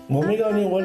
我没告诉你，我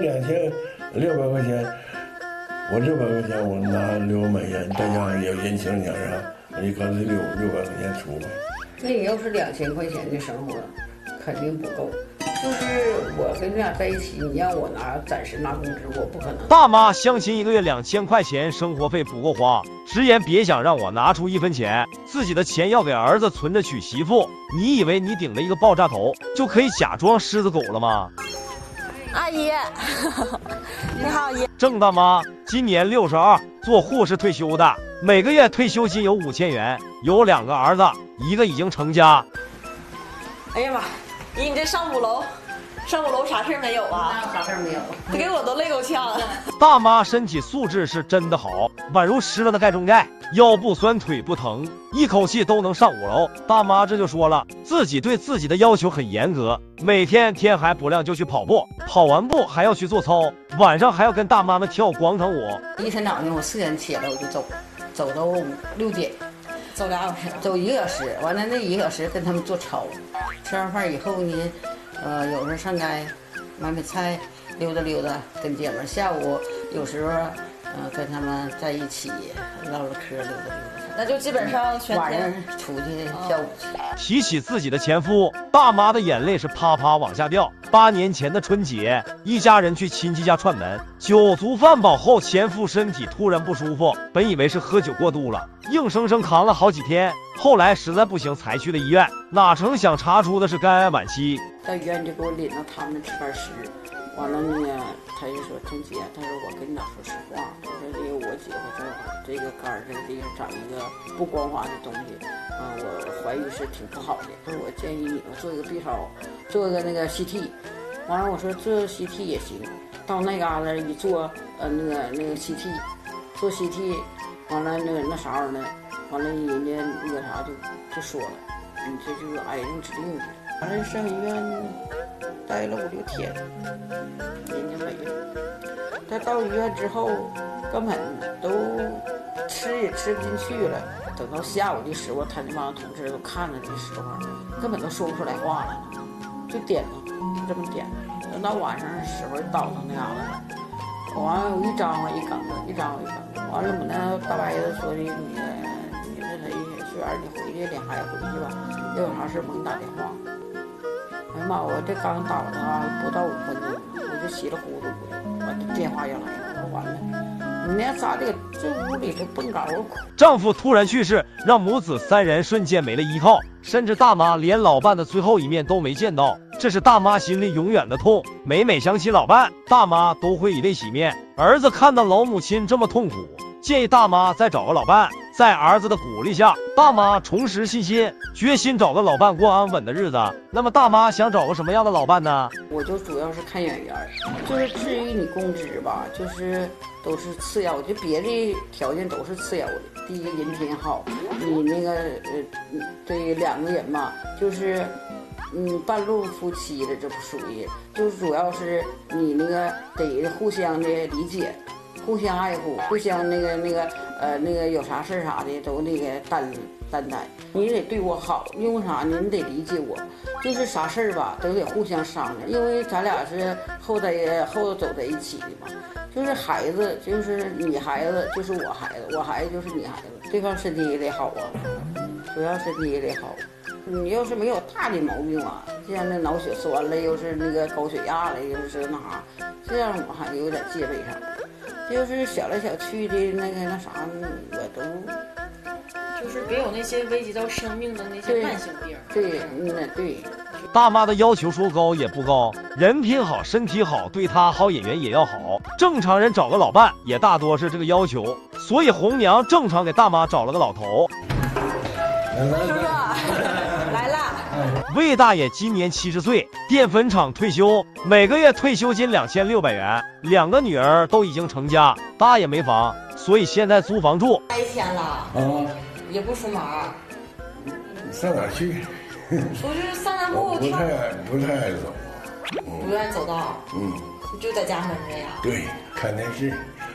2600块钱，我600块钱我拿600元，再加上有人情钱啥，我就干脆600块钱出呗。 那你要是2000块钱的生活，肯定不够。就是我跟你俩在一起，你让我暂时拿工资，我不可能。 大妈相亲1个月2000块钱生活费不够花，直言别想让我拿出1分钱，自己的钱要给儿子存着娶媳妇。你以为你顶着一个爆炸头就可以假装狮子狗了吗？ 阿姨，你好，阿姨。 郑大妈今年62，做护士退休的，每个月退休金有5000元，有2个儿子，1个已经成家。 哎呀妈，姨你这上5楼啥事没有啊？ 啥事没有， 给我都累够呛了。 大妈身体素质是真的好，宛如吃了的钙中钙，腰不酸腿不疼，一口气都能上5楼。大妈这就说了，自己对自己的要求很严格，每天天还不亮就去跑步，跑完步还要去做操，晚上还要跟大妈们跳广场舞。 一天早上我4点起来我就走到6点， 走2小时， 走1个小时，完了那1个小时跟他们做操，吃完饭以后呢，有时候上街买菜，溜达溜达，跟姐们下午有时候跟他们在一起唠唠嗑，溜达溜达。 那就基本上全晚天上出去跳舞去。 提起自己的前夫，大妈的眼泪是啪啪往下掉。8年前的春节，一家人去亲戚家串门，酒足饭饱后，前夫身体突然不舒服，本以为是喝酒过度了，硬生生扛了好几天，后来实在不行才去的医院，哪成想查出的是肝癌晚期。 到医院就给我领到他们值班室，完了呢，他就说郑姐，他说我跟你俩说实话，他说这个我姐夫这个肝这个地方长一个不光滑的东西，我怀疑是挺不好的。他说我建议你们做一个 B 超，做一个那个 CT。完了我说做 CT 也行，到那嘎达一做那个 CT， 做 CT， 完了那啥玩意儿呢，完了人家那个啥就说了，你这就是癌症指定的。完了上医院待了5、6天，人家没了。他到医院之后，根本都吃也吃不进去了。等到下午的时候，他那帮同事都看着的时候，根本都说不出来话来了，就点了，就这么点了。等到晚上的时候，倒腾那嘎达了。完了，我一张罗一梗子，一张罗一梗子。完了，我那大白子说的，你这谁虽然你回去领孩子回去吧，要有啥事我给你打电话。哎呀妈！我这刚倒腾不到5分钟，我就稀里糊涂的，完这电话就来了，我完了，你那咋的？这屋里头蹦高苦。 丈夫突然去世，让母子3人瞬间没了依靠，甚至大妈连老伴的最后一面都没见到，这是大妈心里永远的痛。每想起老伴，大妈都会以泪洗面。儿子看到老母亲这么痛苦，建议大妈再找个老伴。在儿子的鼓励下，大妈重拾信心，决心找个老伴过安稳的日子。那么大妈想找个什么样的老伴呢？我就主要是看眼缘，就是至于你工资吧，就是都是次要，就别的条件都是次要的。第一个人品好，你那个对2个人嘛，就是半路夫妻的这不属于，就是主要是你那个得互相的理解。互相爱护，互相那个有啥事啥的都那个担待。你得对我好，因为啥呢？你得理解我，就是啥事儿吧都得互相商量，因为咱俩是后走在一起的嘛。就是孩子，就是你孩子，就是我孩子，我孩子就是你孩子，对方身体也得好啊，主要身体也得好。你要是没有大的毛病啊，像那脑血栓了，又是那个高血压了，又是那啥，这样我还有点戒备上。就是小来小去的那啥，我都就是别有那些危及到生命的那些慢性病。 对，对。 大妈的要求说高也不高，人品好，身体好，对她好，眼缘也要好。正常人找个老伴也大多是这个要求，所以红娘正常给大妈找了个老头。 叔叔来了。 魏大爷今年70岁，淀粉厂退休，每个月退休金2600元，2个女儿都已经成家，大爷没房，所以现在租房住。 待1天了，也不出门。 上哪去？ 出去散散步。 不太爱走。 不愿意走道。就在家闷着呀。 对，看电视。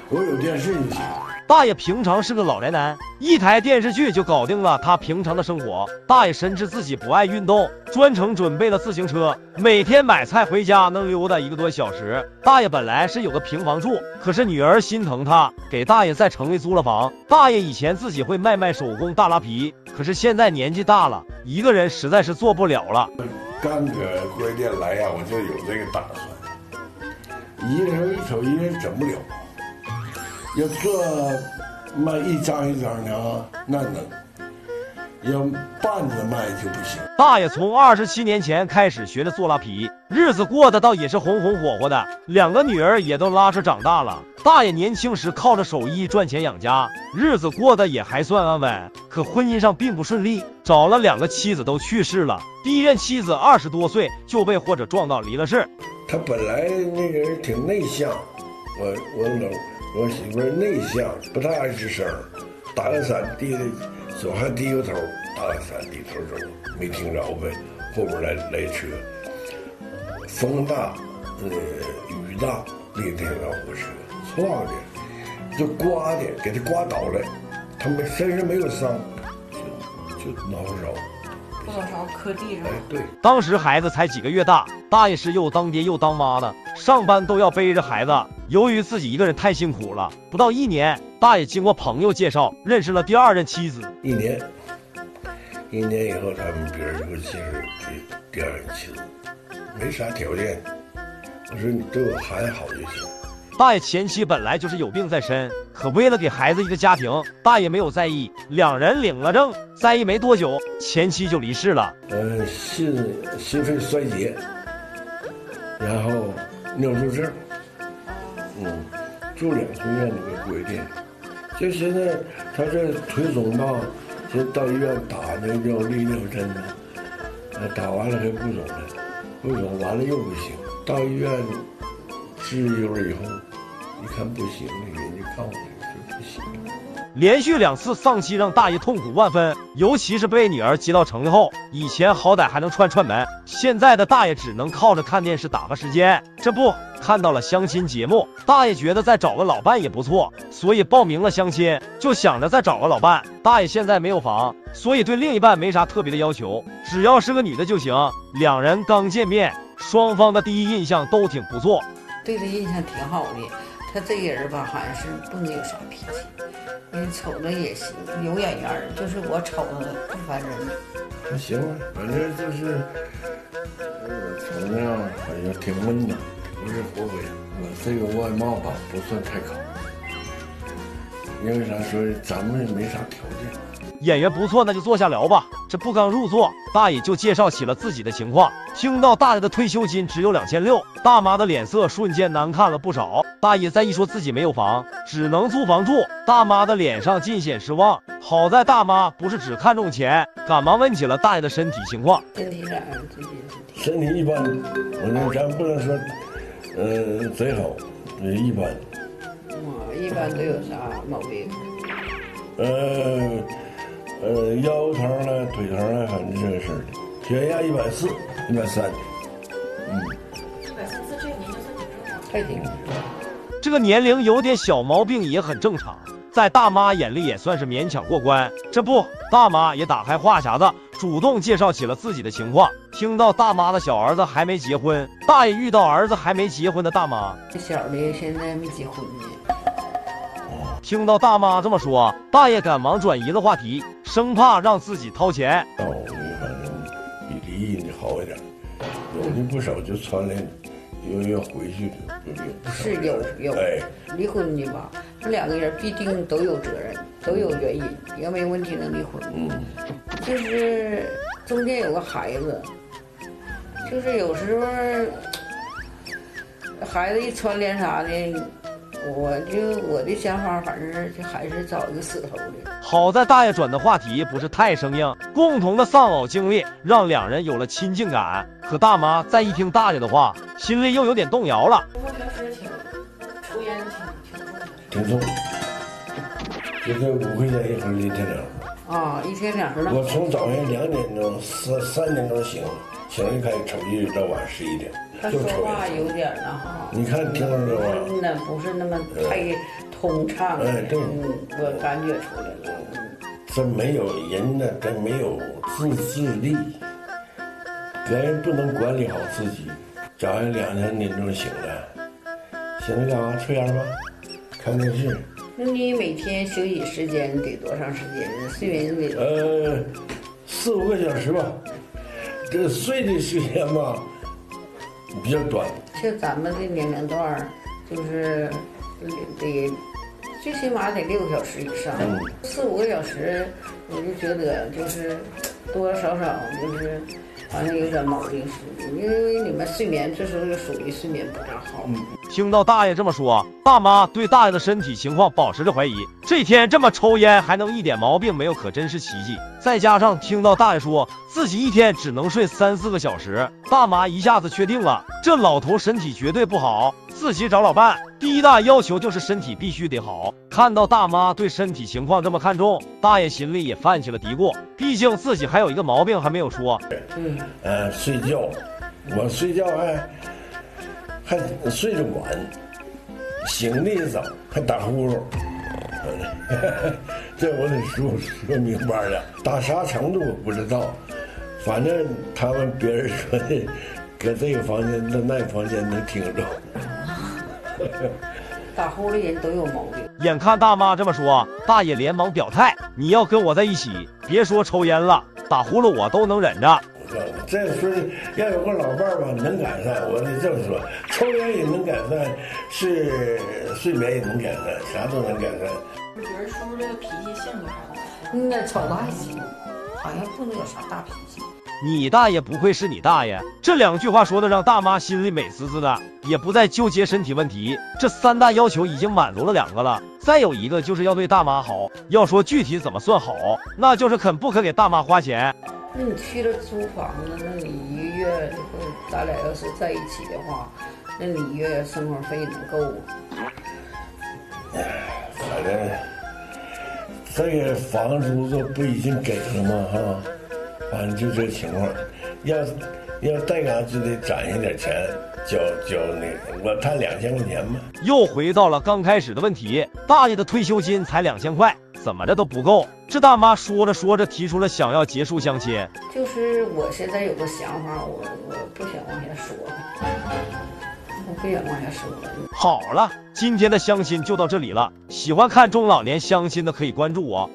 我有电视就行。 大爷平常是个老宅男，一台电视剧就搞定了他平常的生活。大爷深知自己不爱运动，专程准备了自行车，每天买菜回家能溜达1个多小时。大爷本来是有个平房住，可是女儿心疼他，给大爷在城里租了房。大爷以前自己会卖手工大拉皮，可是现在年纪大了，一个人实在是做不了了。 刚搁锅店来呀，我就有这个打算。一个人一瞅一个人整不了。要做卖一张一张的啊，那能；要拌着卖就不行。 大爷从27年前开始学着做拉皮，日子过得倒也是红红火火的，2个女儿也都拉扯长大了。大爷年轻时靠着手艺赚钱养家，日子过得也还算安稳。可婚姻上并不顺利，找了2个妻子都去世了。第一任妻子20多岁就被或者撞到离了世。 他本来那个人挺内向，我媳妇内向，不太爱吱声，打个伞低的手还低个头，打个伞低头走，没听着呗。后边来车，风大，雨大，那天老火车，撞的，就刮的，给他刮倒了，他们身上没有伤，就挠着。 后脑勺磕地上。 对， 当时孩子才几个月大，大爷是又当爹又当妈的，上班都要背着孩子。由于自己一个人太辛苦了，不到1年，大爷经过朋友介绍认识了第2任妻子。 1年以后，他们别人就介绍第2任妻子，没啥条件。我说你对我孩子好就行。 大爷前妻本来就是有病在身，可为了给孩子一个家庭，大爷没有在意，2人领了证，在一没多久，前妻就离世了。 心肺衰竭，然后尿毒症，住2个月那个规定。就现在他这腿肿吧，现在到医院打那叫利尿针呢，打完了还不肿了，不肿完了又不行，到医院治一会儿以后。一看不行，人家告诉你说不行。 连续2次丧妻让大爷痛苦万分，尤其是被女儿接到城里后，以前好歹还能串门，现在的大爷只能靠着看电视打发时间。这不，看到了相亲节目，大爷觉得再找个老伴也不错，所以报名了相亲，就想着再找个老伴。大爷现在没有房，所以对另一半没啥特别的要求，只要是个女的就行。2人刚见面，双方的第一印象都挺不错， 对他印象挺好的。他这个人吧，好像是不能有啥脾气，瞅着也行，有眼缘，就是我瞅着不烦人。 还行啊，反正就是瞅那样好像挺闷的，不是活泼。这个外貌吧不算太高，因为啥说咱们也没啥条件。 演员不错，那就坐下聊吧。这不刚入座，大爷就介绍起了自己的情况。听到大爷的退休金只有2600，大妈的脸色瞬间难看了不少。大爷再一说自己没有房，只能租房住，大妈的脸上尽显失望。好在大妈不是只看重钱，赶忙问起了大爷的身体情况。 身体咋样？ 身体一般，我说咱不能说，贼好，一般。 一般都有啥毛病？ 腰疼了，腿疼了，反正这个事儿。血压140、130。144 这个年就算挺正常。 太挺。 这个年龄有点小毛病也很正常，在大妈眼里也算是勉强过关。这不，大妈也打开话匣子，主动介绍起了自己的情况。听到大妈的小儿子还没结婚，大爷遇到儿子还没结婚的大妈， 小的现在没结婚呢。 听到大妈这么说，大爷赶忙转移了话题，生怕让自己掏钱。 反正比离异的好一点，有的不少就传来要回去的， 是有。 哎， 离婚的吧，这2个人必定都有责任，都有原因，要没问题能离婚。就是中间有个孩子，就是有时候孩子一传连啥的。我的想法，反正就还是找一个死头的。 好在大爷转的话题不是太生硬，共同的丧偶经历让2人有了亲近感。可大妈再一听大爷的话，心里又有点动摇了。 我平时抽烟挺重，现在5块钱一盒，1天2盒。 啊，1天2盒了。 我从早上2点钟、3点钟醒就开始抽，一直到晚上11点。 他说话有点了哈。 你看听着这话， 那不是那么太通畅。 对， 我感觉出来了。 这没有人呢，这没有自制力，别人不能管理好自己。早上2、3点钟醒了，醒了干嘛？抽烟吧，看电视。 那你每天休息时间得多长时间呢？睡眠得 4、5个小时吧。这个睡的时间吧比较短。 像咱们这年龄段就是得最起码得6个小时以上，4、5个小时，我就觉得就是多多少少就是好像有点毛病似的，因为你们睡眠这时候就属于睡眠不大好。 听到大爷这么说，大妈对大爷的身体情况保持着怀疑。这天这么抽烟还能一点毛病没有，可真是奇迹。再加上听到大爷说自己一天只能睡3、4个小时，大妈一下子确定了，这老头身体绝对不好，自己找老伴，第一大要求就是身体必须得好。看到大妈对身体情况这么看重，大爷心里也泛起了嘀咕，毕竟自己还有一个毛病还没有说。 睡觉，我睡觉还睡得晚，醒的也早，还打呼噜。这我得说明白了，打啥程度我不知道，反正他们别人说的，搁这个房间到那个房间能听着。 打呼噜人都有毛病。 眼看大妈这么说，大爷连忙表态：“你要跟我在一起，别说抽烟了，打呼噜我都能忍着。” 这说要有个老伴儿吧，能改善。我得这么说，抽烟也能改善，是睡眠也能改善，啥都能改善。 我觉得是不是这个脾气性格啥的？ 应该瞅着还行，好像不能有啥大脾气。 你大爷不愧是你大爷，这2句话说的让大妈心里美滋滋的，也不再纠结身体问题。这3大要求已经满足了2个了，再有一个就是要对大妈好。要说具体怎么算好，那就是肯不肯给大妈花钱。 那你去了租房子，那你1个月，咱俩要是在一起的话，那你1个月生活费能够吗？ 反正这个房租这不已经给了吗？哈，反正就这情况。要带岗就得攒一点钱，交那个，我谈2000块钱嘛。 又回到了刚开始的问题，大爷的退休金才2000块，怎么着都不够。这大妈说着说着提出了想要结束相亲。 就是我现在有个想法，我不想往下说，我不想往下说了。 好了，今天的相亲就到这里了。喜欢看中老年相亲的可以关注我。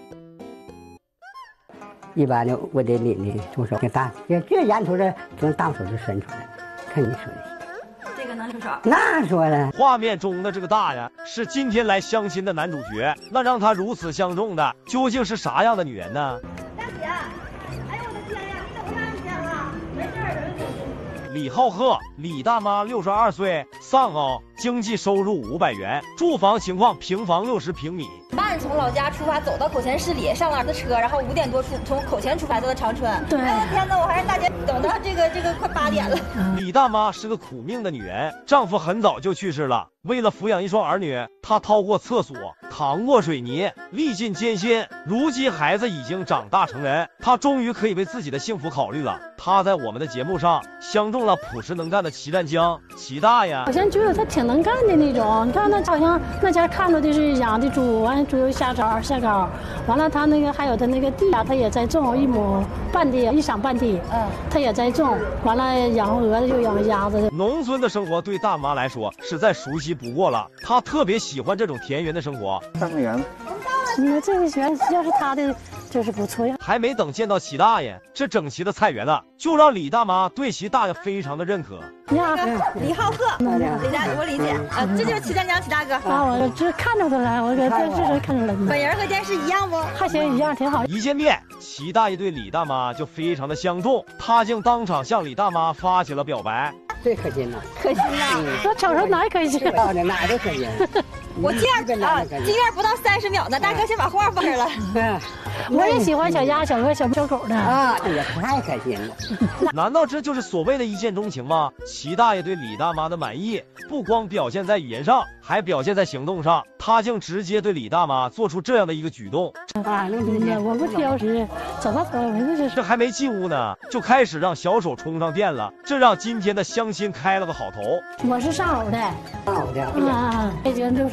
一般的我得拎的从手给大，这烟头是从大手就伸出来，看你说的。 这个能留少？ 那说了， 画面中的这个大爷是今天来相亲的男主角，那让他如此相中的究竟是啥样的女人呢？ 大姐，哎呦我的天呀，你怎么那么天了？没事儿。 李浩赫，李大妈62岁，丧偶，经济收入500元，住房情况平房60平米。 慢从老家出发，走到口前市里，上了儿子车，然后5点多从口前出发到长春。 对， 哎呀天哪，我还是大姐等到这个快8点了。 李大妈是个苦命的女人，丈夫很早就去世了，为了抚养1双儿女，她掏过厕所，扛过水泥，历尽艰辛。如今孩子已经长大成人，她终于可以为自己的幸福考虑了。她在我们的节目上相中了朴实能干的齐占江，齐大爷。 好像觉得他挺能干的那种，你看那好像那家看着的是养的猪，完猪又下高，完了他那个还有他那个地啊，他也在种1亩半地，1晌半地，他也在种，完了养鹅子又养鸭子。 农村的生活对大妈来说是再熟悉不过了，她特别喜欢这种田园的生活。 3个园， 那这个园要是他的就是不错呀。 还没等见到齐大爷，这整齐的菜园了，就让李大妈对齐大爷非常的认可。 呀， 李浩赫，李大我理解啊，这就是齐占江齐大哥啊，我这看着他了，我这看着了。 本人和电视一样不？ 还行，一样挺好。 一见面，齐大爷对李大妈就非常的相中，他竟当场向李大妈发起了表白。 最可心了， 可心呐！ 我瞅瞅哪可心， 哪都可心。 我这样啊，这样不到30秒呢，大哥先把话放这了。 我也喜欢小鸭、小鹅、小狗的啊，这也太开心了。 难道这就是所谓的一见钟情吗？齐大爷对李大妈的满意不光表现在语言上，还表现在行动上，他竟直接对李大妈做出这样的一个举动。 啊，我不挑食，走吧走，我这是。 这还没进屋呢，就开始让小手充上电了，这让今天的相亲开了个好头。 我是上偶的， 上偶的啊，北京62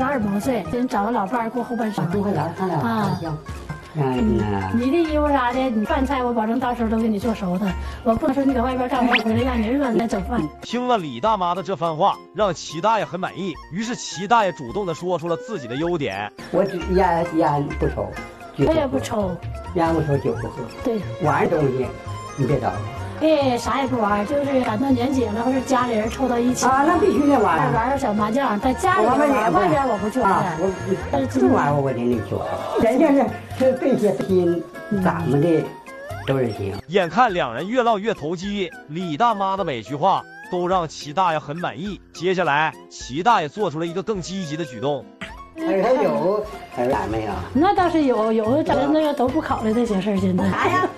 2毛岁，人找个老伴儿过后半生啊。你的衣服啥的，你饭菜我保证到时候都给你做熟的，我不能说你搁外边干活回来让你饿了再整饭。 听了李大妈的这番话，让齐大爷很满意，于是齐大爷主动的说出了自己的优点。 我烟不抽， 我也不抽， 烟不抽酒不喝， 对， 玩东西你别找我。 哎，啥也不玩，就是赶到年节了或者家里人凑到一起啊，那必须得玩， 玩小麻将，在家里玩，外边我不去玩。 我这玩我真得去。人家是这些心，咱们的都是行。 眼看两人越唠越投机，李大妈的每句话都让齐大爷很满意。接下来，齐大爷做出了一个更积极的举动。 还有咋没有？ 那倒是有的，咱那个都不考虑这些事儿，现在。 啥呀？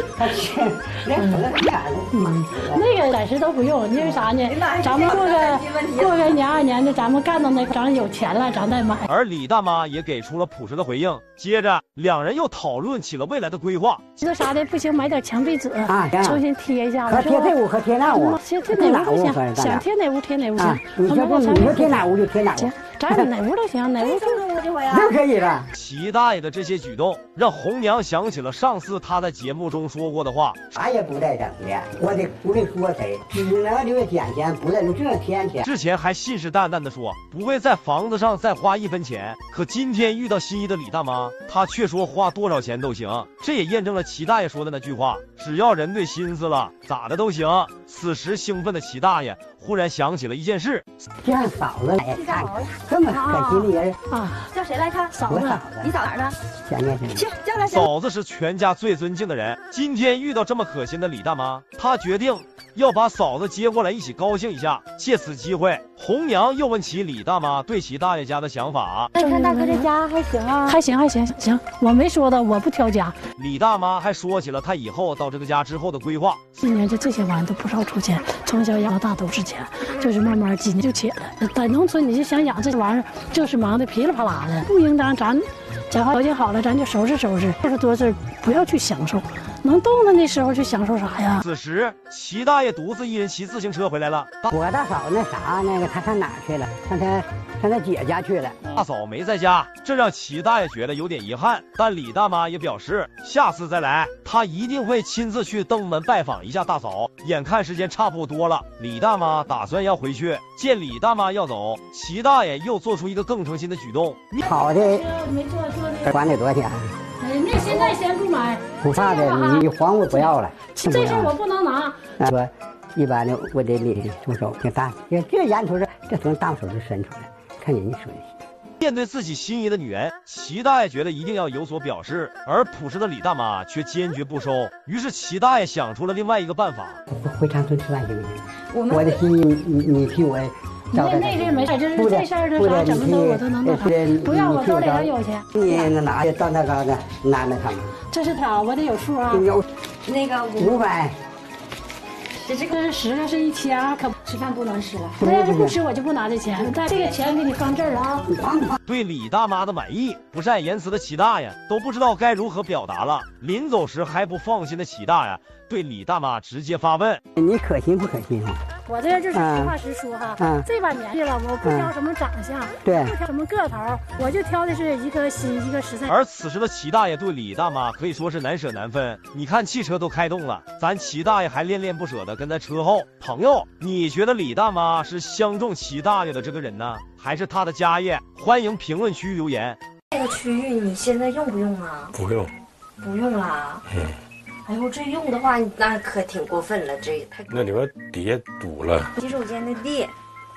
那个暂时都不用，因为啥呢？咱们过个年2年的，咱们干到那，咱有钱了，咱再买。 而李大妈也给出了朴实的回应。接着，两人又讨论起了未来的规划。 这啥的不行，买点墙壁纸啊，重新贴一下。 和贴这屋和贴那屋， 贴哪屋行？想贴哪屋贴哪屋行。 你说贴哪屋就贴哪屋。 咱哪屋都行，哪屋都可以了。 齐大爷的这些举动让红娘想起了上次他在节目中说过的话： 啥也不带整的，我得不得说谁，只能留点钱，不能这天天。 之前还信誓旦旦的说不会在房子上再花1分钱，可今天遇到心仪的李大妈，他却说花多少钱都行。这也验证了齐大爷说的那句话：只要人对心思了，咋的都行。此时兴奋的齐大爷忽然想起了一件事， 让嫂子来看看，这么可心的人啊！叫谁来看？ 嫂子， 你嫂哪儿呢？ 前面去叫来。 嫂子是全家最尊敬的人，今天遇到这么可心的李大妈，他决定要把嫂子接过来一起高兴一下。借此机会，红娘又问起李大妈对齐大爷家的想法。 那看大哥这家还行啊？ 还行，我没说的，我不挑家。 李大妈还说起了她以后到这个家之后的规划。 今年就这些玩意都不少出钱，从小养到大都是钱，就是慢慢几年就起来了。在农村你就想养这玩意儿，就是忙得噼里啪啦的，不应当咱条件好了，咱就收拾，60多岁不要去享受，能动的那时候去享受啥呀？ 此时，齐大爷独自一人骑自行车回来了。 我大嫂他上哪儿去了？上他姐家去了。 大嫂没在家，这让齐大爷觉得有点遗憾。但李大妈也表示，下次再来，她一定会亲自去登门拜访一下大嫂。眼看时间差不多了，李大妈打算要回去。见李大妈要走，齐大爷又做出一个更诚心的举动。 好的， 没做的， 管得多少钱？ 那现在先不买， 不怕的，你黄我不要了。 这事我不能拿。 说一般的，我得领出手，挺大。这烟头这从大手就伸出来，看人家说的。 面对自己心仪的女人，齐大爷觉得一定要有所表示，而朴实的李大妈却坚决不收。于是齐大爷想出了另外一个办法。 回长春吃饭行不行？我的心意你替我。 那事没事，就是这事儿的啥，怎么都我都能弄。不要我兜里头有钱。 你拿去到那高的拿他们。 这是条，我得有数啊。 有那个 500。 这个10个是1000，可吃饭不能吃了。我要是不吃，我就不拿这钱。但这个钱给你放这儿了啊。 对李大妈的满意，不善言辞的齐大爷都不知道该如何表达了。临走时还不放心的齐大爷对李大妈直接发问： 你可心不可心啊？ 我这就是实话实说哈，这把年纪了，我不挑什么长相， 对， 不挑什么个头，我就挑的是一颗心，一个实在。 而此时的齐大爷对李大妈可以说是难舍难分。你看汽车都开动了，咱齐大爷还恋恋不舍的跟在车后。朋友，你觉得李大妈是相中齐大爷的这个人呢，还是他的家业？欢迎评论区留言。 这个区域你现在用不用啊？ 不用， 不用啦。哎呦，这用的话那可挺过分了，这也太…… 那里边底下堵了。 洗手间的地，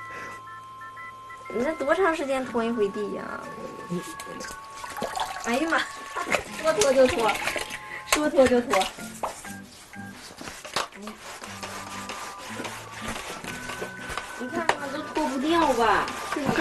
你这多长时间拖一回地呀？哎呀妈，说拖就拖，说拖就拖。你看看都脱不掉吧，是不是？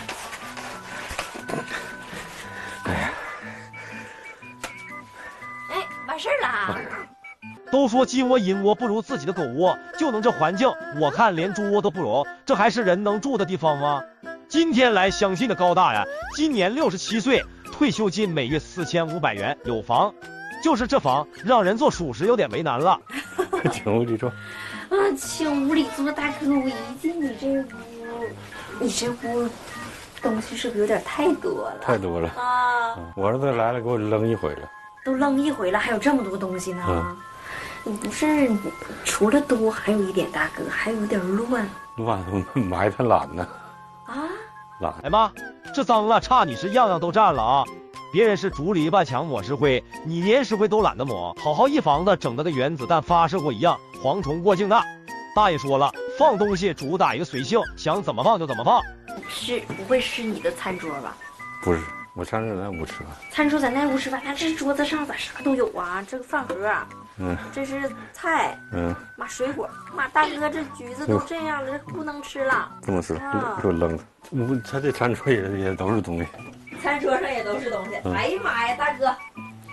完事儿了。 都说鸡窝银窝不如自己的狗窝，就能这环境，我看连猪窝都不如，这还是人能住的地方吗？今天来相亲的高大呀，今年67岁，退休金每月4500元，有房，就是这房让人做属实有点为难了。 请屋里坐。 请屋里坐，大哥，我一进你这屋， 东西是不是有点太多了？ 太多了啊！ 我儿子来了，给我扔一回了， 都扔一回了，还有这么多东西呢。你不是除了多，还有一点大哥，还有点乱。 乱埋汰懒呢。 啊？ 懒。 哎妈，这脏了，差你是样样都占了啊！别人是竹篱笆墙抹石灰，你连石灰都懒得抹，好好一房子整得跟原子弹发射过一样，蝗虫过境的。大爷说了，放东西主打一个随性，想怎么放就怎么放。 不会是你的餐桌吧？ 不是，我餐桌咱屋吃饭。 餐桌咱那屋吃饭，那这桌子上咋啥都有啊？这个饭盒，这是菜，妈水果，妈大哥这橘子都这样了，这不能吃了， 不能吃了，给我扔了。他这餐桌也都是东西， 餐桌上也都是东西。哎呀妈呀，大哥，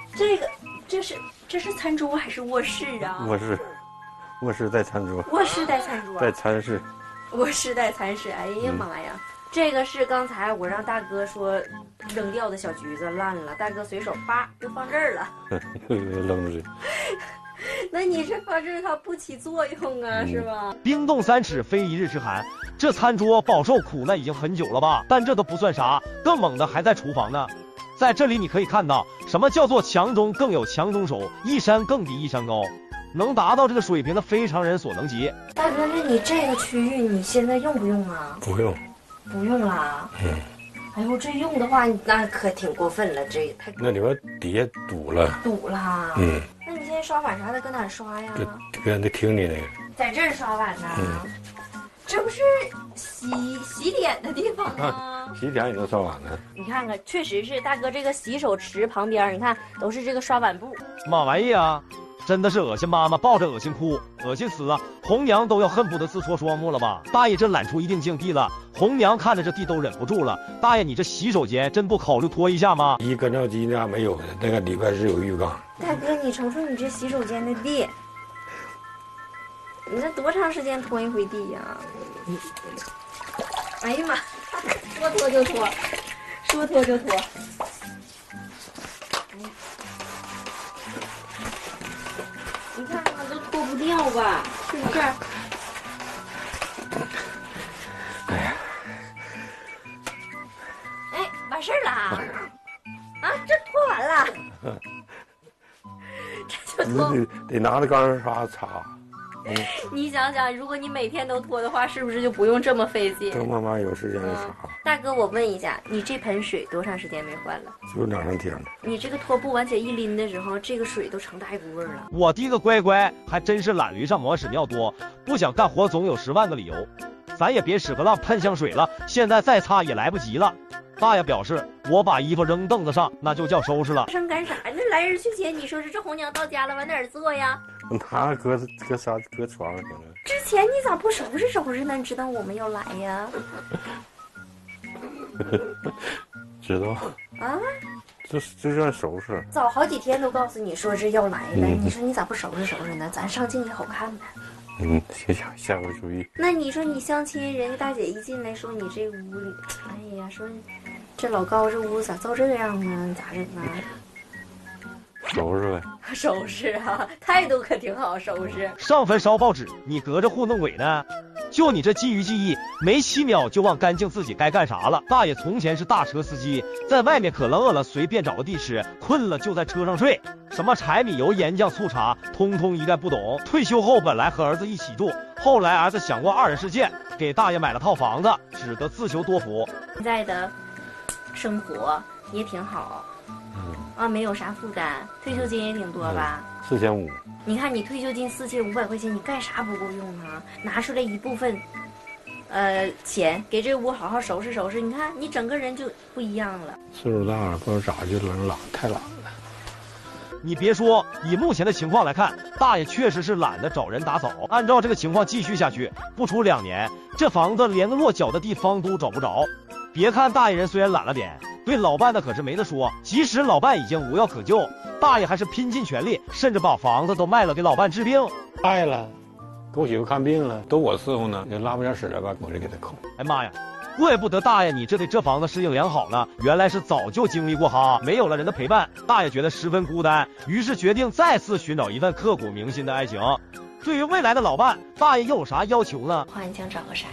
这是餐桌还是卧室啊？ 卧室带餐桌， 卧室带餐桌， 带餐室， 卧室带餐室。哎呀妈呀，这个是刚才我让大哥说扔掉的小橘子烂了，大哥随手叭就放这儿了， 扔出去。 那你这放这儿它不起作用啊，是吧？ 冰冻3尺非一日之寒，这餐桌饱受苦难已经很久了吧？但这都不算啥，更猛的还在厨房呢。在这里你可以看到什么叫做强中更有强中手，一山更比一山高。能达到这个水平的非常人所能及。 大哥，那你这个区域你现在用不用啊？ 不用， 不用啦。哎呦，这用的话那可挺过分了，这也太…… 那里边底下堵了。 堵啦。那你现在刷碗啥的搁哪刷呀？ 搁那厅里那个。 在这儿刷碗呢。这不是洗脸的地方吗？ 洗脸也能刷碗呢。 你看看，确实是大哥这个洗手池旁边，你看都是这个刷碗布。 嘛玩意啊！真的是恶心妈妈抱着恶心哭，恶心死了！红娘都要恨不得自戳双目了吧？大爷这懒出一定境地了，红娘看着这地都忍不住了。大爷，你这洗手间真不考虑拖一下吗？ 一干燥机那没有的，那个里边是有浴缸。 大哥，你瞅瞅你这洗手间的地，你这多长时间拖一回地呀？哎呀妈，说拖就拖，说拖就拖。你看看都脱不掉吧，是不是？ 哎呀， 哎，完事儿了啊！这脱完了，这就脱。 得拿着钢刷擦。 你想想，如果你每天都脱的话，是不是就不用这么费劲？ 等慢慢有时间就擦。 大哥，我问一下，你这盆水多长时间没换了？ 就2、3天了。 你这个拖布往起一拎的时候，这个水都成大一股味儿了。 我第一个乖乖，还真是懒驴上磨屎尿多，不想干活总有10万个理由。咱也别屎壳郎喷香水了，现在再擦也来不及了。大爷表示，我把衣服扔凳子上，那就叫收拾了。 上干啥？那来人去前你说是这红娘到家了，往哪儿坐呀？ 拿搁床上行了。 之前你咋不收拾呢？你知道我们要来呀？ 知道啊？这算收拾。 早好几天都告诉你说是要来了，你说你咋不收拾呢？咱上镜也好看呢。 行，下回注意。 那你说你相亲，人家大姐一进来说你这屋里，哎呀，说这老高这屋咋造这样呢？咋整啊？ 收拾呗。 收拾啊，态度可挺好，收拾。 上坟烧报纸，你隔着糊弄鬼呢？就你这基于记忆，没7秒就忘干净自己该干啥了。大爷从前是大车司机，在外面渴了饿了随便找个地吃，困了就在车上睡。什么柴米油盐酱醋茶，通通一概不懂。退休后本来和儿子一起住，后来儿子想过2人世界，给大爷买了套房子，只得自求多福。 现在的生活也挺好，没有啥负担，退休金也挺多吧 ？4500。 你看你退休金4500块钱，你干啥不够用啊？拿出来一部分，钱给这屋好好收拾收拾，你看你整个人就不一样了。 岁数大了，不知道咋就懒，太懒了。 你别说，以目前的情况来看，大爷确实是懒得找人打扫。按照这个情况继续下去，不出2年，这房子连个落脚的地方都找不着。别看大爷人虽然懒了点，对老伴的可是没得说。即使老伴已经无药可救，大爷还是拼尽全力，甚至把房子都卖了给老伴治病。 卖了，给我媳妇看病了，都我伺候呢，也拉不下屎来吧，我就给他抠。 哎妈呀！怪不得大爷你对这房子适应良好呢，原来是早就经历过哈。没有了人的陪伴，大爷觉得十分孤单，于是决定再次寻找一份刻骨铭心的爱情。对于未来的老伴，大爷又有啥要求呢？ 你想找个啥样的？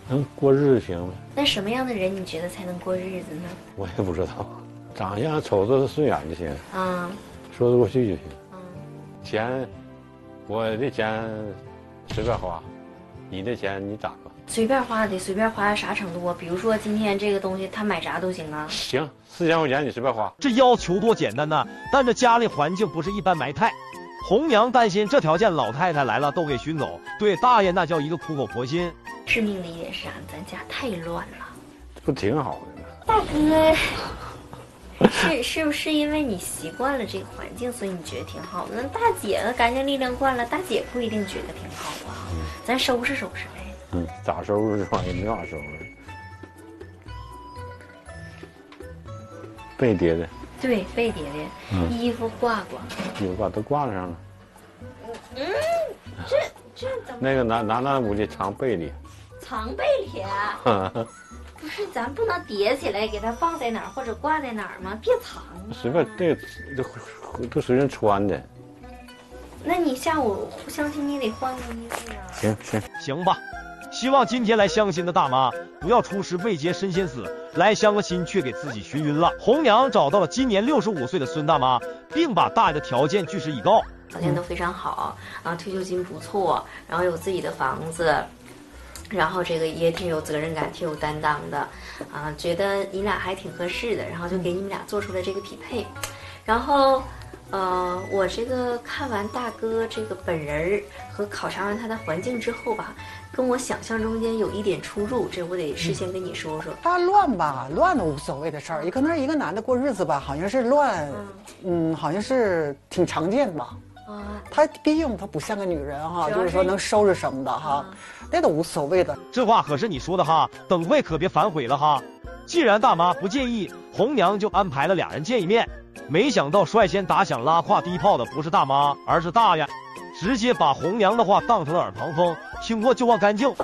能过日子行呗。 那什么样的人你觉得才能过日子呢？ 我也不知道，长相瞅着顺眼就行， 啊， 说得过去就行。钱，我的钱随便花，你的钱你攒吧。 随便花得随便花到啥程度啊？比如说今天这个东西他买啥都行啊。 行，4000块钱你随便花。 这要求多简单呐！但这家里环境不是一般埋汰。红娘担心这条件老太太来了都给熏走，对大爷那叫一个苦口婆心。 致命的一点是啥？咱家太乱了。 不挺好的吗？ 大哥，是不是因为你习惯了这个环境，所以你觉得挺好的？那大姐呢，干净利落惯了，大姐不一定觉得挺好啊。咱收拾收拾呗。 咋收拾这玩意儿没法收拾。被叠的。 对，被叠的，衣服挂挂。 衣服挂都挂上了。 这怎么？ 那个拿屋里藏被里。 藏被里啊？不是，咱不能叠起来给它放在哪儿或者挂在哪儿吗？别藏啊。 随便都随便穿的。 那你下午相亲你得换个衣服呀。 行吧。希望今天来相亲的大妈不要出师未捷身先死，来相个亲却给自己熏晕了。红娘找到了今年65岁的孙大妈，并把大爷的条件据实以告。 条件都非常好啊，退休金不错，然后有自己的房子，然后这个也挺有责任感，挺有担当的啊，觉得你俩还挺合适的，然后就给你们俩做出了这个匹配。然后我这个看完大哥这个本人和考察完他的环境之后吧，跟我想象中间有一点出入，这我得事先跟你说说。 他乱吧，乱的无所谓的事儿，可能一个男的过日子吧，好像是乱，好像是挺常见吧。他毕竟他不像个女人哈，就是说能收拾什么的哈，那都无所谓的。 这话可是你说的哈，等会可别反悔了哈。既然大妈不介意，红娘就安排了俩人见一面。没想到率先打响拉胯第一炮的不是大妈，而是大爷，直接把红娘的话当成了耳旁风，听过就忘干净。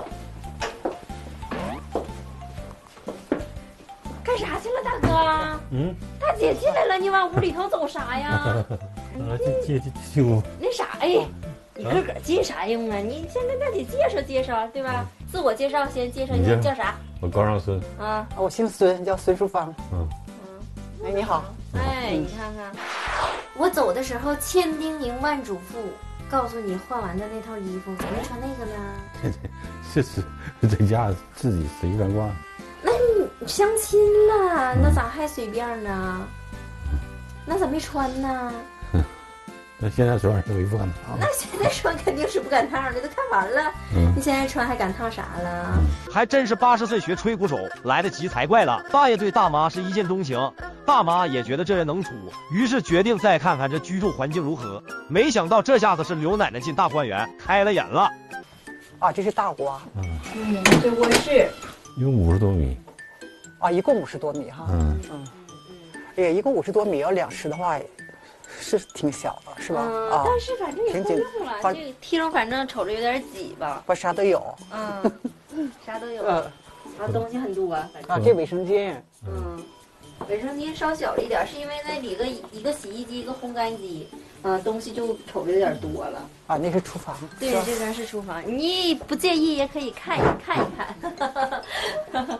干啥去了，大哥？大姐进来了，你往屋里头走啥呀？ 进那啥哎，你自个儿进啥用啊？你先跟大姐介绍，对吧？自我介绍，先介绍你叫啥？ 我高尚孙啊， 我姓孙，叫孙淑芳。哎，你好。 哎，你看看，我走的时候千叮咛万嘱咐，告诉你换完的那套衣服，咋没穿那个呢？ 是在家自己随便挂。 那你相亲了，那咋还随便呢？那咋没穿呢？ 那现在穿这衣服赶烫。 那现在穿肯定是不赶烫的，都看完了。你现在穿还赶烫啥了？ 还真是80岁学吹鼓手，来得及才怪了。大爷对大妈是一见钟情，大妈也觉得这人能处，于是决定再看看这居住环境如何。没想到这下子是刘奶奶进大观园，开了眼了。 啊，这是大窝。 这卧室有50多米。 啊，一共50多米哈。哎呀，一共50多米，要2室的话。是挺小的，是吧？ 但是反正也够用了。这个厅反正瞅着有点挤吧。 把啥都有。 啥都有。东西很多。 这卫生间。 卫生间稍小了一点，是因为那里一个洗衣机，一个烘干机，东西就瞅着有点多了。 啊，那是厨房。 对，这边是厨房，你不介意也可以看一看。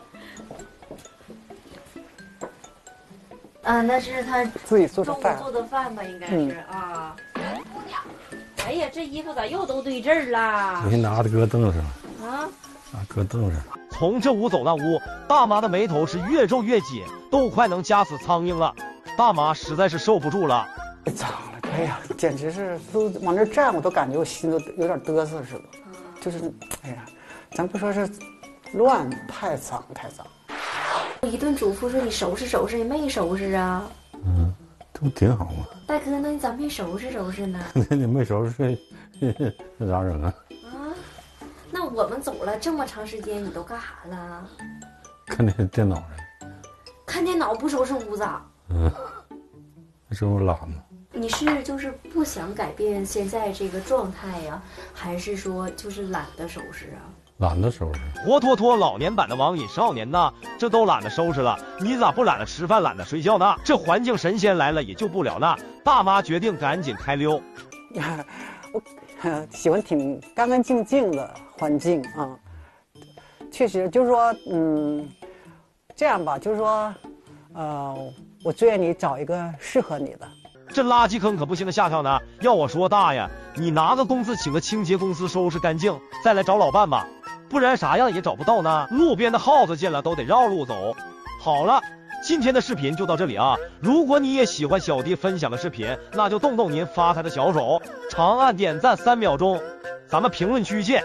那是他自己做的饭， 做的饭吧，应该是啊。姑娘，哎呀，这衣服咋又都堆这儿啦？ 我先拿着搁凳上。搁凳上。 从这屋走那屋，大妈的眉头是越皱越紧，都快能夹死苍蝇了。大妈实在是受不住了。 太脏了，哎呀，简直是都往这站，我都感觉我心都有点嘚瑟似的。就是，哎呀，咱不说是乱，太脏。 一顿嘱咐说你收拾，你没收拾啊？ 这不挺好吗？ 大哥，那你咋没收拾呢？ 你没收拾，那咋整啊？ 那我们走了这么长时间，你都干啥了？ 看那电脑呢。 看电脑不收拾屋子？ 是我懒吗？ 你是就是不想改变现在这个状态呀，还是说就是懒得收拾啊？ 懒得收拾， 活脱脱老年版的网瘾少年呐，这都懒得收拾了，你咋不懒得吃饭，懒得睡觉呢？这环境神仙来了也救不了呢。大妈决定赶紧开溜。 我喜欢挺干干净净的环境啊， 确实就是说，这样吧，就是说，我祝愿你找一个适合你的。 这垃圾坑可不行的下跳呢。要我说，大爷，你拿个工资请个清洁公司收拾干净，再来找老伴吧，不然啥样也找不到呢。路边的耗子见了都得绕路走。好了，今天的视频就到这里啊！如果你也喜欢小弟分享的视频，那就动动您发财的小手，长按点赞3秒钟。咱们评论区见。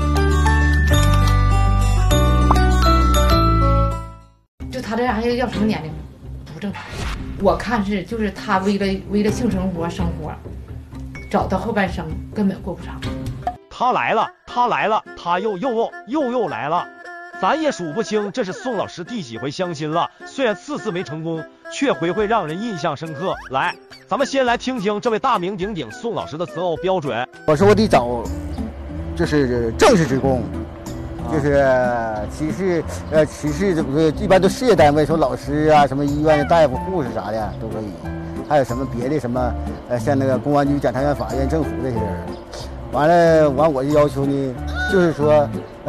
就他这样要什么年龄不正常，我看是就是他为了性生活找到后半生根本过不长。 他来了，他又来了。咱也数不清这是宋老师第几回相亲了，虽然次没成功，却回让人印象深刻。来，咱们先来听听这位大名鼎鼎宋老师的择偶标准。 我说我得找，就是正式职工，就是其实这不是一般都事业单位，说老师啊，什么医院的大夫、护士啥的都可以，还有什么别的什么像那个公安局、检察院、法院、政府这些人。完我就要求呢，就是说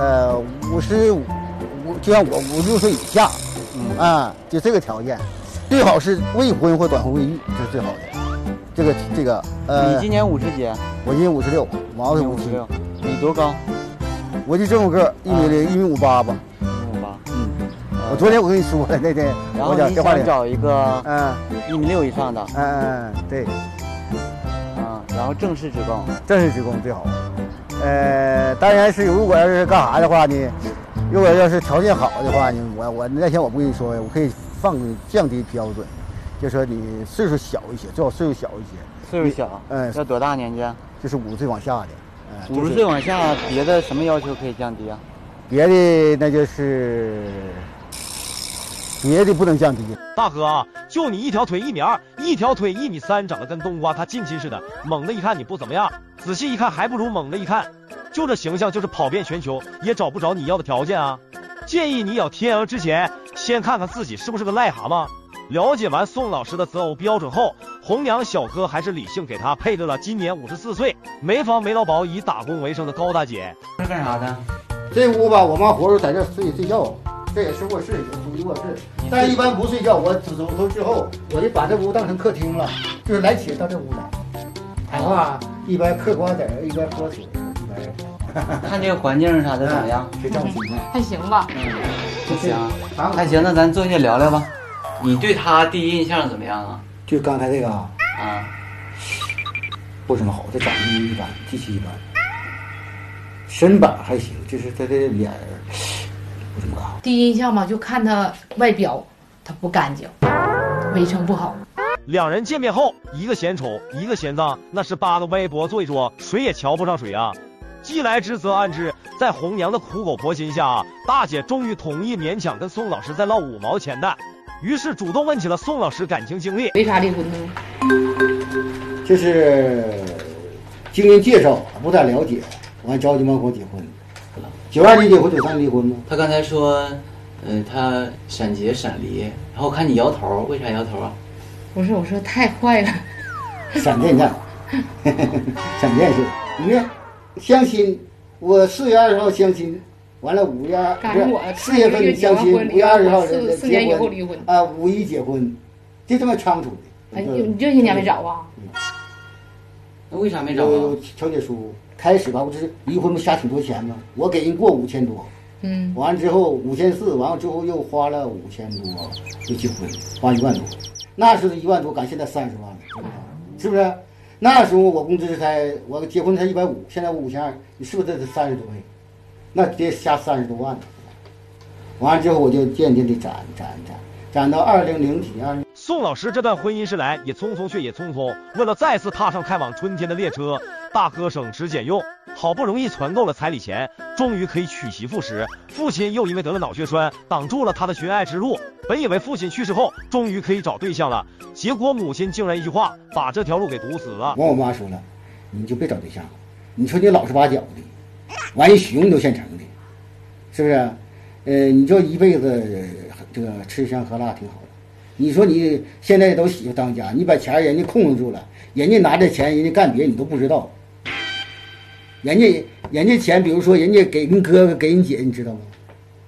55，就像我56岁以下，就这个条件，最好是未婚或短婚未育，这是最好的。这个你今年50几？ 我今年56，我是57。 你多高？ 我就这么个1米58吧。我昨天我跟你说了那天， 然后你想找一个1.6米以上的， 对， 然后正式职工最好。当然是如果要是干啥的话呢，如果要是条件好的话呢，我那天我不跟你说，我可以降低标准，就说你岁数小一些，最好岁数小一些。 岁数小，要多大年纪？ 就是50岁往下的。 50岁往下，别的什么要求可以降低啊？ 别的那就是别的不能降低。 大哥啊，就你一条腿1米2，一条腿1米3，长得跟冬瓜他近亲似的，猛的一看你不怎么样，仔细一看还不如猛的一看。就这形象，就是跑遍全球也找不着你要的条件啊！建议你咬天鹅之前，先看看自己是不是个癞蛤蟆。了解完宋老师的择偶标准后，红娘小哥还是理性给他配置了今年54岁、没房没劳保、以打工为生的高大姐。 是干啥的？ 这屋吧，我妈活着在这睡觉，这也是卧室，也属于卧室。但一般不睡觉，我走之后，我就把这屋当成客厅了，就是来且到这屋来。谈话一边嗑瓜子，一边喝水，一边。 看这个环境啥的怎么样？ 是这样情况。 还行吧。 不行，还行，那咱坐下聊聊吧。你对他第一印象怎么样啊？ 就刚才这个不怎么好，这长得一般，极其一般。身板还行，就是他这脸不怎么好。 第一印象嘛，就看他外表，他不干净，卫生不好。 两人见面后，一个嫌丑，一个嫌脏，那是8个微博做一桌，谁也瞧不上谁啊！既来之则安之，在红娘的苦口婆心下大姐终于同意勉强跟宋老师再唠5毛钱的，于是主动问起了宋老师感情经历。 为啥离婚呢？ 就是经人介绍，不太了解，完着急忙活结婚。92年结婚，93年离婚吗？ 他刚才说，他闪结闪离，然后看你摇头，为啥摇头啊？ 不是，我说太坏了。 闪电战，闪电式。你看，相亲，我4月20号相亲，完了4月份相亲，5月20号 4年以后离婚啊，51结婚，就这么仓促的。 哎，你这些年没找啊？ 那为啥没找啊？ 有调解书，开始吧，我这是离婚不下挺多钱吗？我给人过5000多，完了之后5400，完了之后又花了5000多，就结婚，花1万多。那时候1万多，赶现在30万了，是不是？那时候我工资我结婚才150，现在5200，你是不是这是30多倍？那得下30多万。完了之后我就渐渐的攒到2007年。 宋老师这段婚姻是来也匆匆，却也匆匆。为了再次踏上开往春天的列车，大哥省吃俭用，好不容易攒够了彩礼钱，终于可以娶媳妇时，父亲又因为得了脑血栓，挡住了他的寻爱之路。本以为父亲去世后，终于可以找对象了，结果母亲竟然一句话把这条路给堵死了。 我妈说了，你就别找对象，你说你老实巴交的，完一许用都现成的，是不是？你这一辈子这个吃香喝辣挺好的。你说你现在都媳妇当家，你把钱人家控制住了，人家拿着钱人家干别你都不知道。人家钱，比如说人家给人哥哥给人姐，你知道吗？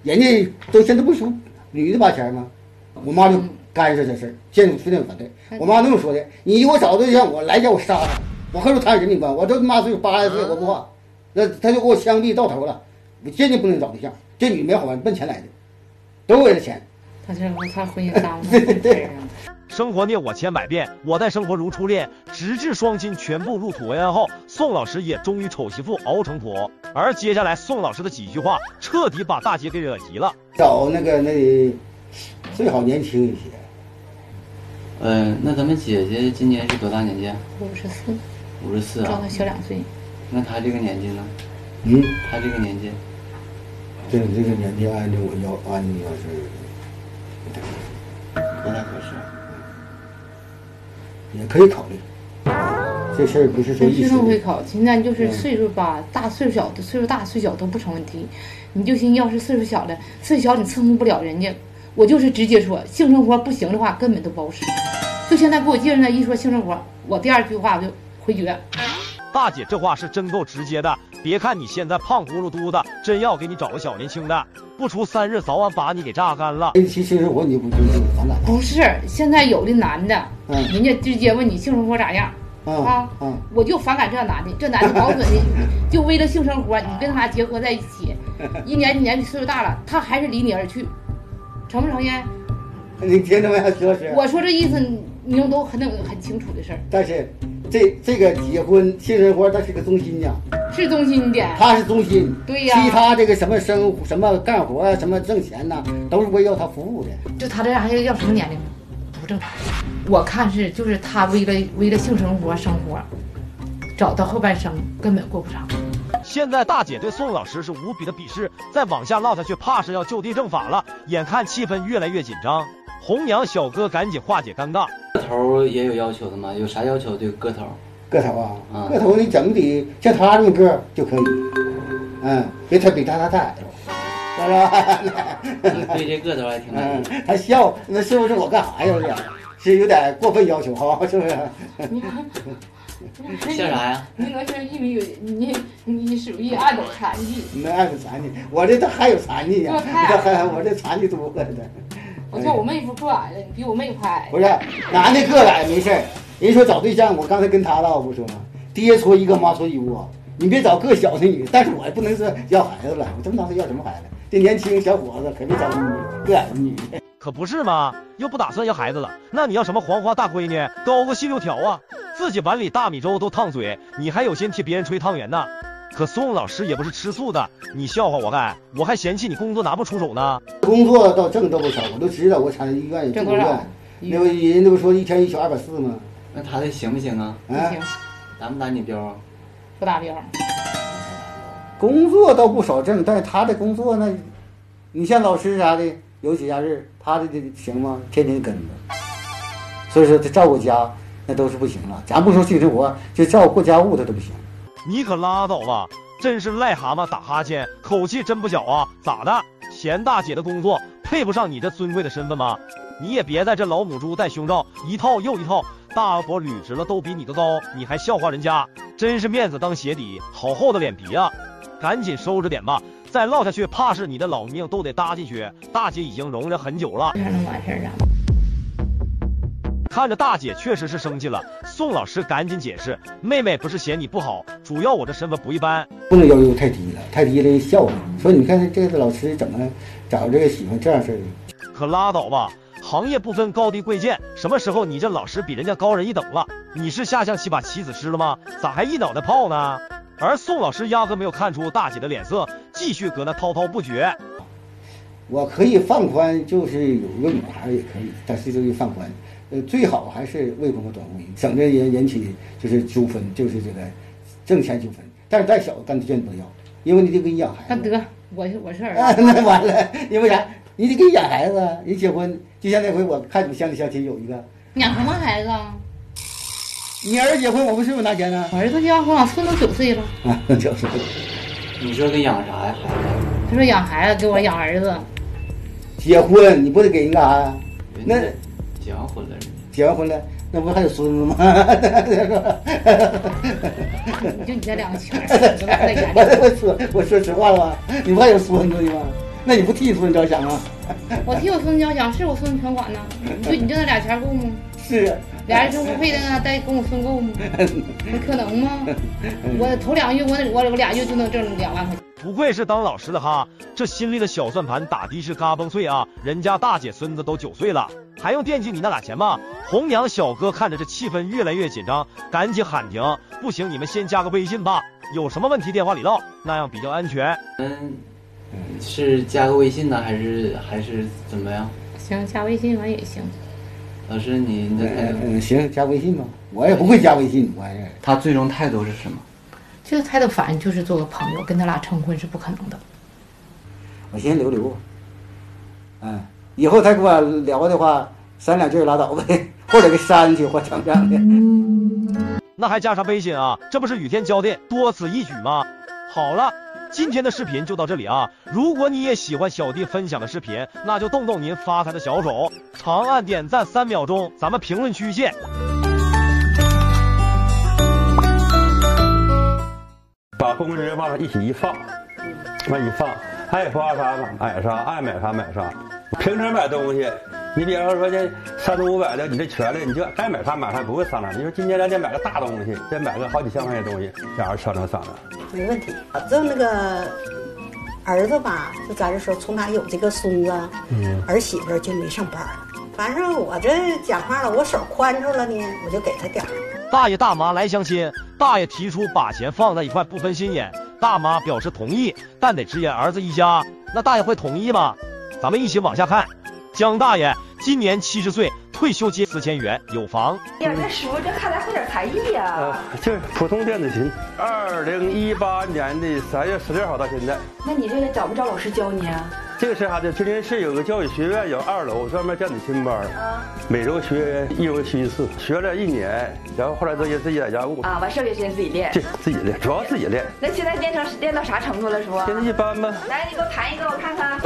人家都现在不说女的把钱吗？我妈就干涉这事儿，现在非常反对。我妈那么说的：你给我找对象，我来叫我杀他，我和他谈人命关，我这他妈岁数80岁，我不怕。那他就给我枪毙到头了，我坚决不能找对象。这女没好玩，奔钱来的，都为了钱。 他婚姻耽误。 生活虐我千百遍，我待生活如初恋。直至双亲全部入土为安后，宋老师也终于丑媳妇熬成婆。而接下来宋老师的几句话，彻底把大姐给惹急了。 找那最好年轻一些。 那咱们姐姐今年是多大年纪？54。54啊。 照她小2岁。 那她这个年纪呢？她这个年纪。 这个年纪按照我按你要是不太合适。 也可以考虑，这事儿不是说一时会考。现在就是岁数吧，大岁数小的，岁数大岁小都不成问题。你就寻要是岁数小的，岁数小你伺候不了人家，我就是直接说，性生活不行的话根本都不好使。就现在给我介绍那一说性生活，我第2句话我就回绝。 大姐这话是真够直接的，别看你现在胖咕噜嘟的，真要给你找个小年轻的，不出3日早晚把你给榨干了。 其实我你不不是，现在有的男的，人家直接问你性生活咋样我就反感这男的，这男的保准的就为了性生活，你跟他结合在一起，1年2年你岁数大了，他还是离你而去，承不承认？ 你听着没有，徐老师？ 我说这意思，你们都很清楚的事儿。 但是这个结婚性生活，它是个中心呀， 是中心点， 它是中心。 对呀， 其他这个什么干活啊，什么挣钱呐，都是为要他服务的。 就他这样还要什么年龄？不正常。我看就是他为了性生活生活，找到后半生根本过不长。 现在大姐对宋老师是无比的鄙视，再往下唠下去，怕是要就地正法了。眼看气氛越来越紧张，红娘小哥赶紧化解尴尬。 个头也有要求的吗？有啥要求？对个头？ 个头啊，个头你怎么得像他这么个就可以，别比他矮，是吧？ 对这个头还挺满意。 他笑，那是不是我干啥呀？是有点过分要求哈，是不是？ 笑啥呀？ 那个是因为你属于爱有残疾。 没爱有残疾，我这他还有残疾呀，我这残疾多的。 我说我妹夫个矮了，你比我妹夫还矮。 不是，男的个矮没事儿。人说找对象，我刚才跟他唠不说吗？爹戳一个，妈戳一窝。你别找个小的女的，但是我也不能说要孩子了，我这么当时要什么孩子？这年轻小伙子可别找个矮的女的。 可不是吗？又不打算要孩子了，那你要什么黄花大闺女，高个细6条啊？自己碗里大米粥都烫嘴，你还有心替别人吹汤圆呢？可宋老师也不是吃素的，你笑话我干？我还嫌弃你工作拿不出手呢。 工作倒挣不少，我都知道，我产医院也住院，那个人都说1天1宿240吗？ 那他这行不行啊？ 不行， 达不达你标啊？ 不达标。 工作倒不少挣，但是他的工作呢，你像老师啥的，有节假日，他的行吗？天天跟着，所以说他照顾家那都是不行了。咱不说性生活，就照顾家务他都不行。 你可拉倒吧，真是癞蛤蟆打哈欠，口气真不小啊！咋的？嫌大姐的工作配不上你这尊贵的身份吗？你也别在这老母猪戴胸罩一套又一套，大脖捋直了都比你的高，你还笑话人家，真是面子当鞋底，好厚的脸皮啊！赶紧收着点吧，再唠下去怕是你的老命都得搭进去。大姐已经容忍很久了。 这能完事儿啊？ 看着大姐确实是生气了，宋老师赶紧解释，妹妹不是嫌你不好，主要我这身份不一般， 不能要求太低了，太低了笑话。说你看这个老师怎么找这个媳妇这样事儿？ 可拉倒吧，行业不分高低贵贱，什么时候你这老师比人家高人一等了？你是下象棋把棋子吃了吗？咋还一脑袋泡呢？而宋老师压根没有看出大姐的脸色，继续搁那滔滔不绝。 我可以放宽，就是有一个女孩也可以，但是就是放宽。最好还是未婚和短婚姻，省着引起就是纠纷，就是这个挣钱纠纷。但是再小咱绝对不要，因为你得给你养孩子。 得，我是儿子。 那完了，因为啥？你得给你养孩子，人结婚就像那回我看你相亲有一个养什么孩子啊？ 你儿子结婚，我不是不拿钱呢？ 我儿子结婚，孙都9岁了。 9岁。 你说给养啥呀？孩子？ 他说养孩子，给我养儿子。 结婚你不得给人干啥呀？那结完婚了， 结完婚了，那不还有孙子吗？ 就你这2个钱我说实话了吧？你不还有孙子呢吗？ 那你不替你孙子着想啊？ 我替我孙子着想，是我孙子全管呢。你挣那俩钱够吗？ 是啊， 俩人生活费呢，再跟我孙够吗？那可能吗？我头2个月，我俩月就能挣2万块钱。 不愧是当老师的哈，这心里的小算盘打的是嘎嘣脆啊！人家大姐孙子都9岁了，还用惦记你那俩钱吗？红娘小哥看着这气氛越来越紧张，赶紧喊停。不行，你们先加个微信吧，有什么问题电话里唠，那样比较安全。 是加个微信呢，还是怎么样？ 行，加微信完也行。 老师，你的态度？ 行，加微信吧。我也不会加微信， 他最终态度是什么？ 这个态度反正就是做个朋友，跟他俩成婚是不可能的。 我先留，以后他跟我聊的话，3两句拉倒呗，或者给删去或怎么样的。 那还加上微信啊？这不是雨天教的多此一举吗？好了，今天的视频就到这里啊！如果你也喜欢小弟分享的视频，那就动动您发财的小手，长按点赞3秒钟，咱们评论区见。 把工资往那一起一放，往一放，爱花啥买啥，爱买啥买啥。平时买东西，你比方说这300、500的，你这权利你就该买啥买啥，不会商量。你说今天咱得买个大东西，再买个好几千块钱的东西，俩人商量。 没问题。就那个儿子吧，就咱这说，从哪有这个孙子，儿媳妇就没上班。反正我这讲话了，我手宽着了呢，我就给他点儿。 大爷大妈来相亲，大爷提出把钱放在一块不分心眼，大妈表示同意，但得支援儿子一家。那大爷会同意吗？咱们一起往下看。江大爷今年70岁，退休金4000元，有房。 呀，这叔这看来会点才艺呀。 就是普通电子琴。2018年的3月16号到现在。 那你这个找不着老师教你啊？ 这个是啥的？吉林市有个教育学院，有2楼专门电子琴班，每周学1周去1次，学了1年，然后后来自己在家务啊，完剩下时间自己练。 自己练，主要自己练。 那现在练到啥程度了，叔？ 现在一般吧。 来，你给我弹一个，我看看。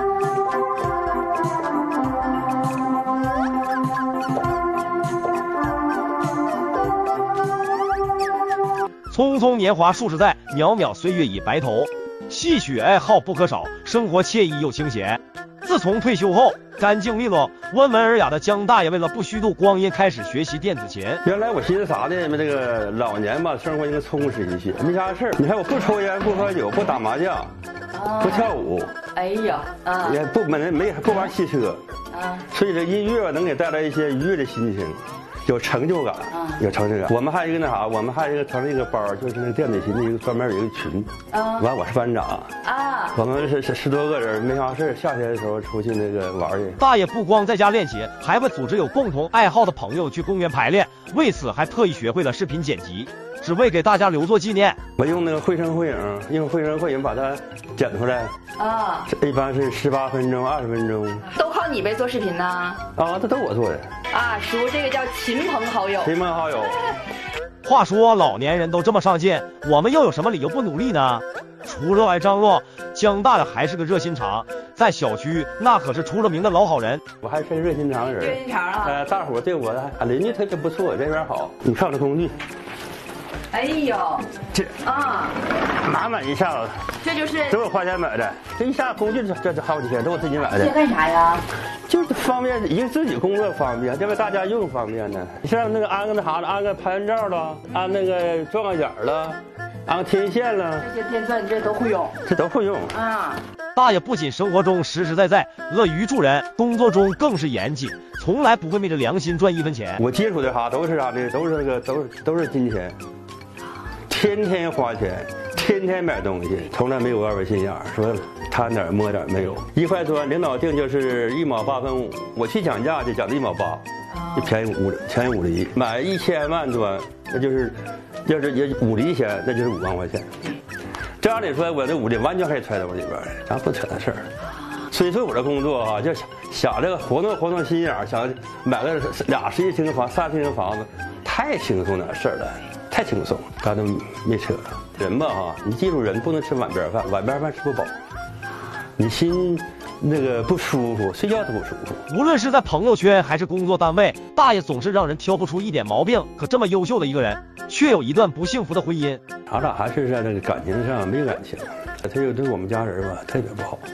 匆匆年华数十载，渺渺岁月已白头。戏曲爱好不可少，生活惬意又清闲。自从退休后，干净利落、温文尔雅的江大爷为了不虚度光阴，开始学习电子琴。 原来我寻思啥呢？这个老年吧，生活应该充实一些，没啥事儿。你看我不抽烟，不喝酒，不打麻将，不跳舞。 哎呀， 也不玩汽车。所以这音乐能给带来一些愉悦的心情。有成就感，有成就感。我们还有一个我们还有一个成立一个班，就是那个电子琴的一个专门有一个群。完我是班长我们是10多个人，没啥事，夏天的时候出去那个玩去。 大爷不光在家练琴，还会组织有共同爱好的朋友去公园排练，为此还特意学会了视频剪辑，只为给大家留作纪念。 我用那个绘声绘影，用绘声绘影把它剪出来一般是18分钟、20分钟。 都靠你呗，做视频呢？ 这都我做的。 叔，这个叫亲朋好友。 亲朋好友。 话说老年人都这么上进，我们又有什么理由不努力呢？除了爱张罗，江大爷还是个热心肠，在小区那可是出了名的老好人。 我还是热心肠人。 热心肠啊！ 大伙对我邻居特别不错，人缘好。你看这工具。 哎呦， 这满一下子， 这就是都是花钱买的。这一下工具这好几千，都是自己买的。 这干啥呀？ 就是方便，一个自己工作方便，这为大家用方便呢。像那个安个安个拍完照了，安那个撞个眼了，安个天线了， 这些电钻你这都会用， 这都会用大爷不仅生活中实实在在，乐于助人，工作中更是严谨，从来不会昧着良心赚1分钱。 我接触的都是啥呢？都是金钱。天天花钱，天天买东西，从来没有二味心眼儿，说贪点摸点没有。1块砖，领导定就是1毛8分5，我去讲价就讲1毛8，就便宜5厘。买1000万砖，那就是要是也5厘钱，那就是5万块钱。这样的说，我这5厘完全可以揣到我里边儿，咱不扯那事儿。所以说我这工作就想这个活动心眼儿，想买个20平房、30平房子，太轻松点事儿了。太轻松，刚才没扯人吧你记住人不能吃碗边饭，碗边饭吃不饱，你心那个不舒服，睡觉都不舒服。 无论是在朋友圈还是工作单位，大爷总是让人挑不出一点毛病。可这么优秀的一个人，却有一段不幸福的婚姻。 咱俩还是在那个感情上没感情，他就对我们家人吧特别不好。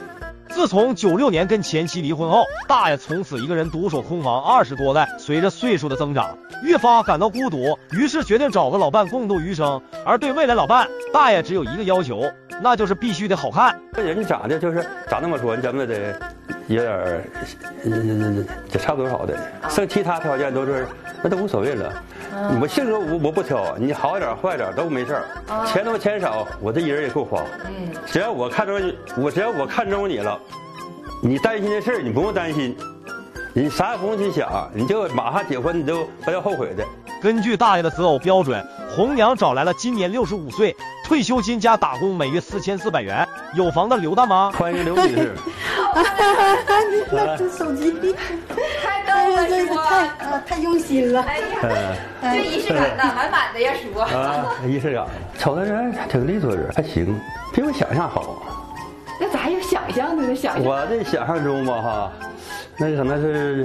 自从96年跟前妻离婚后，大爷从此一个人独守空房20多载。随着岁数的增长，越发感到孤独，于是决定找个老伴共度余生。而对未来老伴，大爷只有一个要求，那就是必须得好看。 人长得就是长那么说，你怎么得有点就差不多少的，剩其他条件都是那都无所谓了。我性格我不挑，你好一点坏点都没事儿，钱多钱少我这一人也够花。只要我看中你了，你担心的事儿你不用担心，你啥也不用去想，你就马上结婚，你都不要后悔的。 根据大爷的择偶标准，红娘找来了今年65岁，退休金加打工每月4400元，有房的刘大妈。 欢迎刘女士。 那这手机太逗了，师傅， 太用心了。 哎呀，这仪式感呐，满满的呀，师傅。 仪式感，瞅他人挺利索人，还行，比我想象好。 那咋有想象呢？想象我这想象中吧哈，那可能是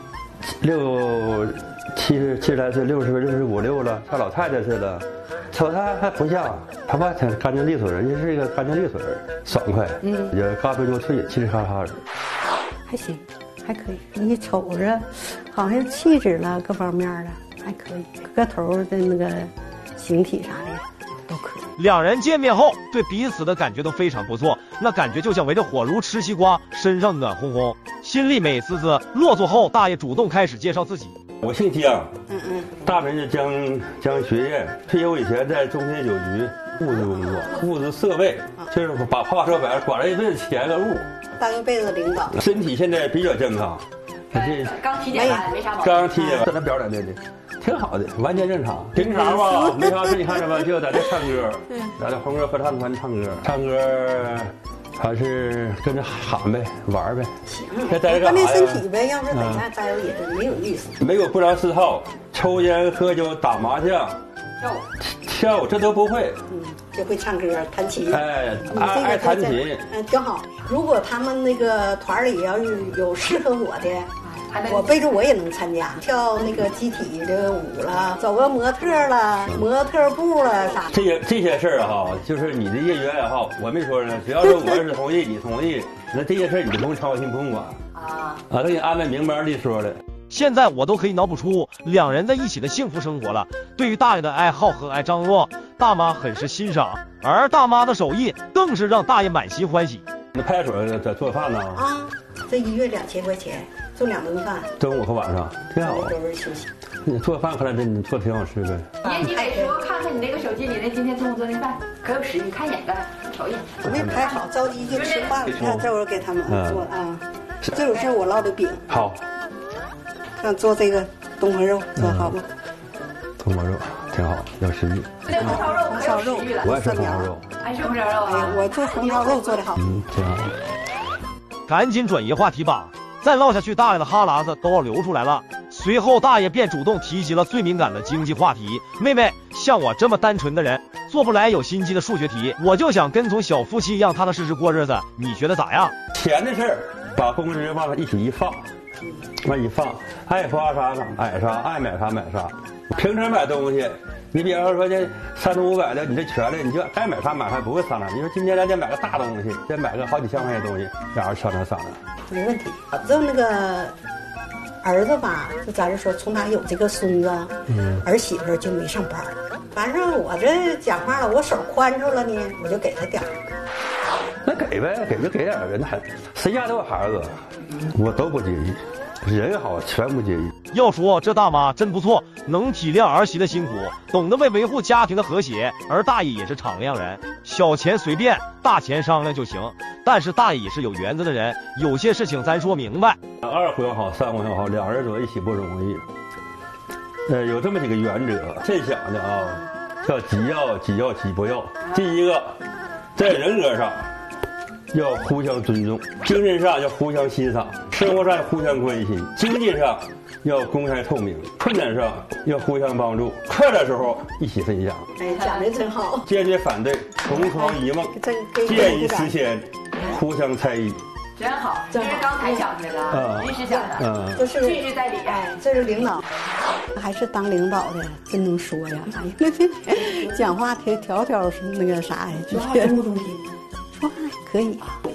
70来岁，65、6了，像老太太似的。瞅他还不像，他吧挺干净利索人，也是一个干净利索人，爽快，也咖啡多脆，嘁哩咔嚓人。 还行，还可以。你瞅着，好像气质了，各方面的还可以，个头的那个形体啥的都可以。 两人见面后，对彼此的感觉都非常不错，那感觉就像围着火炉吃西瓜，身上暖烘烘，心里美滋滋。落座后，大爷主动开始介绍自己。 我姓姜，大名叫姜学燕，退休以前在中天酒局物质工作，物质设备，就是把话说白了，管了一辈子钱和物， 当一辈子领导。 身体现在比较健康， 刚体检完没啥毛病。 刚体检完，在那表演的挺好的，完全正常。平常吧，没啥事，你看着吧，就在这唱歌，在这红歌合唱团唱歌。还是跟着喊呗，玩呗。 行，锻炼身体呗。要是在家待着也是没有意思。 没有不良嗜好，抽烟、喝酒、打麻将、跳舞，这都不会。 就会唱歌、弹琴。 哎，爱弹琴， 挺好。如果他们那个团里要是有适合我的。我背着我也能参加，跳那个集体的舞了，走个模特了，模特步了啥。 这些事儿哈，就是你的业余爱好，我没说呢。只要是我儿子同意，你同意，那这些事儿你就不用操心，不用管他给你安排明白利索的。 现在我都可以脑补出两人在一起的幸福生活了。对于大爷的爱好和爱张罗，大妈很是欣赏，而大妈的手艺更是让大爷满心欢喜。 那派出所在做饭呢？ 这1月2000块钱。做2顿饭， 中午和晚上挺好。 周日休息。 你做饭看来你做挺好吃的。 你得说看看你那个手机里那今天中午做那饭可有食欲，看眼了，瞅一眼。 我没排好，着急就吃饭了。你看这会儿给他们做啊，这就是我烙的饼。 好。 像做这个冬瓜肉做好吗？ 冬瓜肉挺好，有食欲。 这红烧肉可有食欲了。 我爱吃红烧肉。 爱吃红烧肉啊！ 我做红烧肉做的好。 挺好。 赶紧转移话题吧。再唠下去，大爷的哈喇子都要流出来了。随后，大爷便主动提及了最敏感的经济话题。妹妹，像我这么单纯的人，做不来有心机的数学题，我就想跟从小夫妻一样，踏踏实实过日子。你觉得咋样？ 钱的事儿，把工资往一起一放，往一放，爱花啥买啥，爱买啥买啥。平常买东西，你比方说这300、500的，你这权利你就爱买啥买啥，不会商量。你说今天咱得买个大东西，再买个好几千块钱的东西，俩人商量。 没问题。就那个儿子吧，就咱这说，从他有这个孙子，儿媳妇就没上班了。反正我这讲话了，我手宽着了呢，我就给他点儿。 那给呗，给就给点儿呗。那谁家都有孩子，我都不介意。人好，全不介意。 要说这大妈真不错，能体谅儿媳的辛苦，懂得为维护家庭的和谐。而大爷也是敞亮人，小钱随便，大钱商量就行。但是大爷也是有原则的人，有些事情咱说明白。 2婚好，3婚好，两人走一起不容易。有这么几个原则，这想的啊，叫己要己要己不要。第一个，在人格上要互相尊重，精神上要互相欣赏，生活上要互相关心，经济上要公开透明，困难上要互相帮助，快乐时候一起分享。 哎，讲的真好。 坚决反对同床异梦，见异思迁，互相猜疑。 真好，这是刚才想的了，临时想的， 这是句句在理。 这是领导，还是当领导的真能说呀！哎呀，讲话条条是那个啥呀，就是说话中听，说话可以。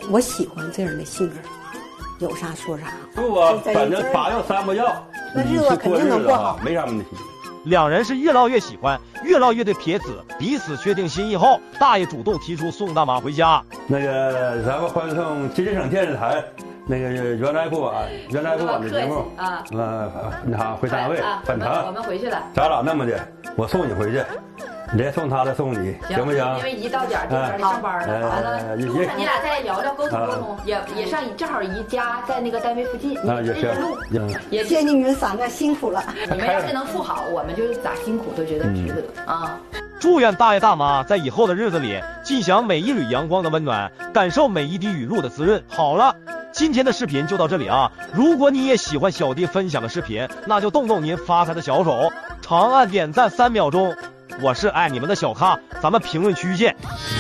我喜欢这样的性格，有啥说啥。 不啊，反正8要3不要， 那日子肯定能过好， 没啥问题。 两人是越唠越喜欢，越唠越对彼此，彼此确定心意后，大爷主动提出送大妈回家。 那个咱们欢送吉林省电视台那个原来播网的节目啊，你好，回单位返程， 我们回去了。 咱俩那么的，我送你回去。你再送他，再送你，行不行？ 因为一到点就得上班了，完了，路上你俩再聊聊，沟通，也上正好姨家在那个单位附近， 也行， 也谢谢你们3个辛苦了。 你们要是能富好，我们就咋辛苦都觉得值得啊！ 祝愿大爷大妈在以后的日子里，尽享每一缕阳光的温暖，感受每一滴雨露的滋润。好了，今天的视频就到这里啊！如果你也喜欢小弟分享的视频，那就动动您发财的小手，长按点赞3秒钟。我是爱你们的小咖，咱们评论区见。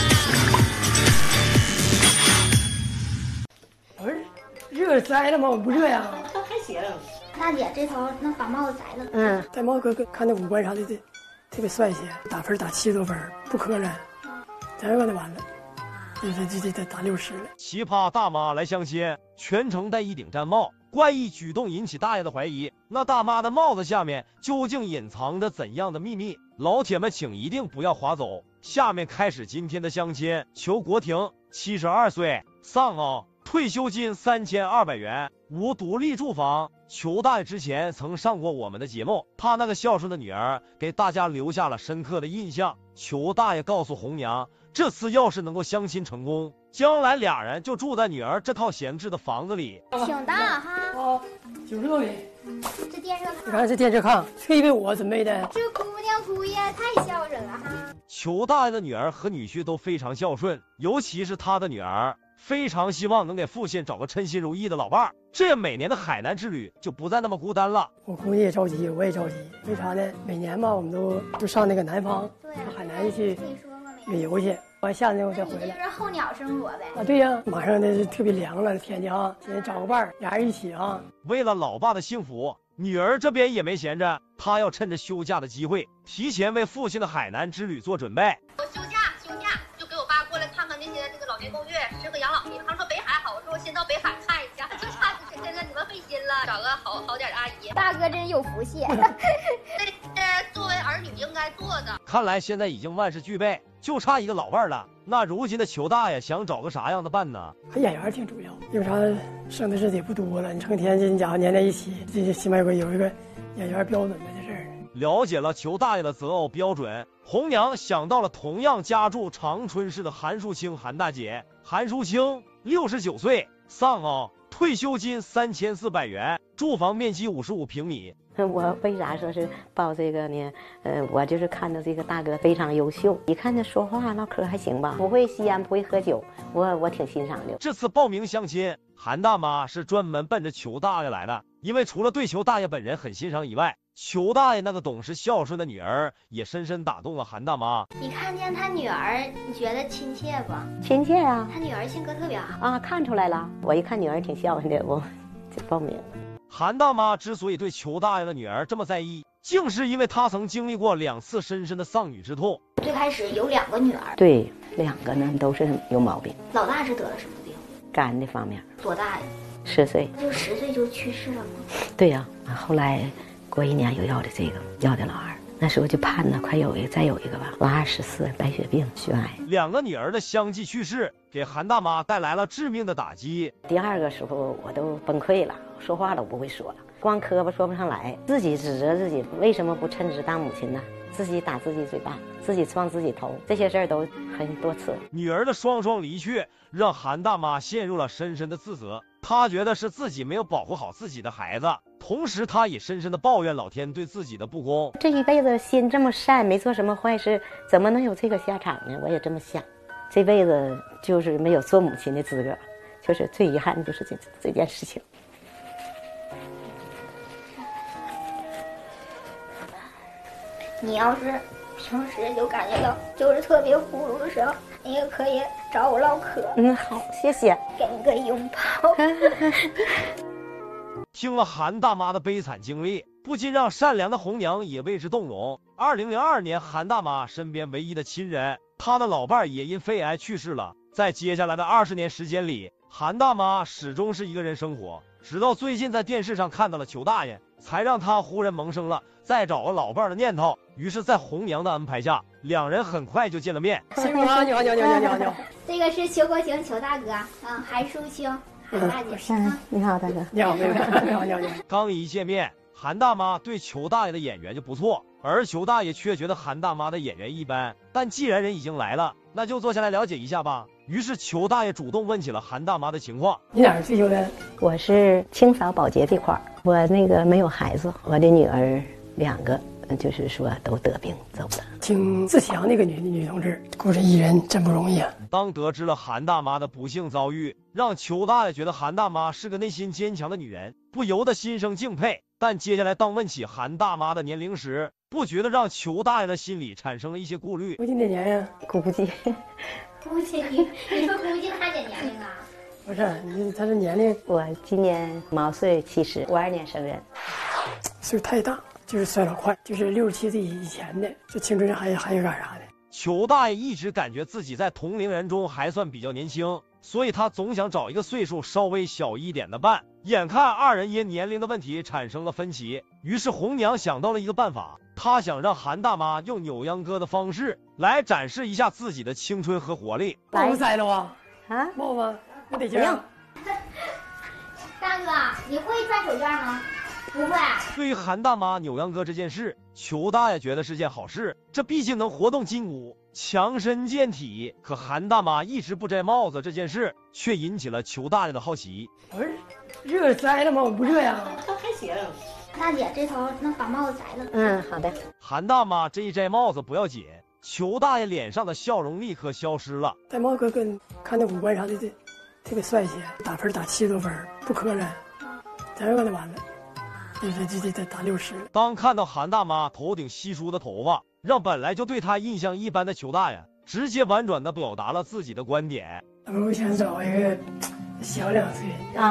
我说热摘了吗？我不热呀。 还行。大姐这头能把帽子摘了。 戴帽子看那五官啥的，特别帅气，打分打70多分，不磕碜，摘完就完了。这打60了。 奇葩大妈来相亲，全程戴一顶战帽，怪异举动引起大爷的怀疑。那大妈的帽子下面究竟隐藏着怎样的秘密？老铁们请一定不要划走。下面开始今天的相亲。求国庭，72岁，丧偶，退休金3200元，无独立住房。裘大爷之前曾上过我们的节目，他那个孝顺的女儿给大家留下了深刻的印象。裘大爷告诉红娘，这次要是能够相亲成功，将来俩人就住在女儿这套闲置的房子里。 挺大哈。 哦，90多米。 这电视炕。 你看这电视炕，特别我准备的。 这姑娘太孝顺了哈。 裘大爷的女儿和女婿都非常孝顺，尤其是他的女儿，非常希望能给父亲找个称心如意的老伴儿，这样每年的海南之旅就不再那么孤单了。 我姑娘也着急，我也着急，为啥呢？每年吧，我们都上那个南方，上海南去旅游去，完夏天我再回来。 就是候鸟生活呗。 啊，对呀，马上那是特别凉了，天气啊，现在找个伴儿，俩人一起啊。 为了老爸的幸福，女儿这边也没闲着，她要趁着休假的机会，提前为父亲的海南之旅做准备。 我休假就给我爸过来看看那些这个老年公寓，吃个养老地方。他说北海好，我说我先到北海看一下。就差现在你们费心了，找个好点的阿姨。 大哥真有福气。 这作为儿女应该做的。 看来现在已经万事俱备，就差一个老伴了。那如今的裘大爷想找个啥样的伴呢？ 演员挺主要，因为啥剩的日子也不多了，你成天这家伙粘在一起，这起码有一个演员标准的这事儿。 了解了裘大爷的择偶标准，红娘想到了同样家住长春市的韩淑清韩大姐。韩淑清69岁，丧偶，退休金3400元，住房面积55平米。 我为啥说是报这个呢？我就是看到这个大哥非常优秀，一看他说话唠嗑还行吧，不会吸烟，不会喝酒，我挺欣赏的。 这次报名相亲，韩大妈是专门奔着裘大爷来的，因为除了对裘大爷本人很欣赏以外，裘大爷那个懂事孝顺的女儿也深深打动了韩大妈。 你看见他女儿，你觉得亲切不？ 亲切啊！ 他女儿性格特别好啊，看出来了。我一看女儿挺孝顺的，我就报名了。 韩大妈之所以对裘大爷的女儿这么在意，竟是因为她曾经历过2次深深的丧女之痛。 最开始有2个女儿， 对，2个呢都是有毛病。 老大是得了什么病？ 肝的方面。 多大呀 ？10岁。 就10岁就去世了吗？ 对呀，后来过1年又要的这个，要的老二。那时候就盼呢，快有一个，再有一个吧。老二14，白血病，血癌。 2个女儿的相继去世，给韩大妈带来了致命的打击。 第2个时候我都崩溃了，说话都不会说了，光磕巴说不上来，自己指责自己为什么不称职当母亲呢？自己打自己嘴巴，自己撞自己头，这些事儿都很多次。 女儿的双双离去，让韩大妈陷入了深深的自责。她觉得是自己没有保护好自己的孩子，同时她也深深的抱怨老天对自己的不公。 这一辈子心这么善，没做什么坏事，怎么能有这个下场呢？我也这么想，这辈子就是没有做母亲的资格，就是最遗憾的就是这件事情。 你要是平时就感觉到就是特别呼噜的时候，你也可以找我唠嗑。 好，谢谢。 给你个拥抱。 听了韩大妈的悲惨经历，不禁让善良的红娘也为之动容。2002年，韩大妈身边唯一的亲人，她的老伴也因肺癌去世了。在接下来的20年时间里， 韩大妈始终是一个人生活，直到最近在电视上看到了裘大爷，才让她忽然萌生了再找个老伴的念头。于是，在红娘的安排下，两人很快就见了面。 辛苦了，你好。 这个是裘国兴，裘大哥，韩淑清，韩大姐。 你好，大哥。 你好。 刚一见面，韩大妈对裘大爷的眼缘就不错，而裘大爷却觉得韩大妈的眼缘一般。但既然人已经来了，那就坐下来了解一下吧。于是裘大爷主动问起了韩大妈的情况。 你哪儿退休的？ 我是清扫保洁这块儿，我那个没有孩子，我的女儿2个，就是说都得病走了。 挺自强那个女同志，孤身一人真不容易啊。 当得知了韩大妈的不幸遭遇，让裘大爷觉得韩大妈是个内心坚强的女人，不由得心生敬佩。但接下来当问起韩大妈的年龄时，不觉得让裘大爷的心里产生了一些顾虑。 估计哪年呀？ 估计你说估计他姐年龄啊？ 不是，他这年龄， 我今年毛岁70，52年生人， 岁数太大，就是衰老快，就是67岁以前的，这青春还有干啥的？ 裘大爷一直感觉自己在同龄人中还算比较年轻，所以他总想找一个岁数稍微小一点的伴。眼看二人因年龄的问题产生了分歧，于是红娘想到了一个办法，她想让韩大妈用扭秧歌的方式来展示一下自己的青春和活力。 帽子摘了啊？帽子不得劲。 大哥，你会转手绢吗？不会。 对于韩大妈扭秧歌这件事，裘大爷觉得是件好事，这毕竟能活动筋骨，强身健体。可韩大妈一直不摘帽子这件事，却引起了裘大爷的好奇。 不是热摘了吗？我不热呀。 还行。大姐，这头能把帽子摘了。 好的。 韩大妈这一摘帽子不要紧，裘大爷脸上的笑容立刻消失了。 戴帽子跟看那五官啥的特别帅气，打分打70多分，不磕碜，再有就完了。这打60了。 当看到韩大妈头顶稀疏的头发，让本来就对她印象一般的裘大爷直接婉转地表达了自己的观点。 我想找一个小2岁。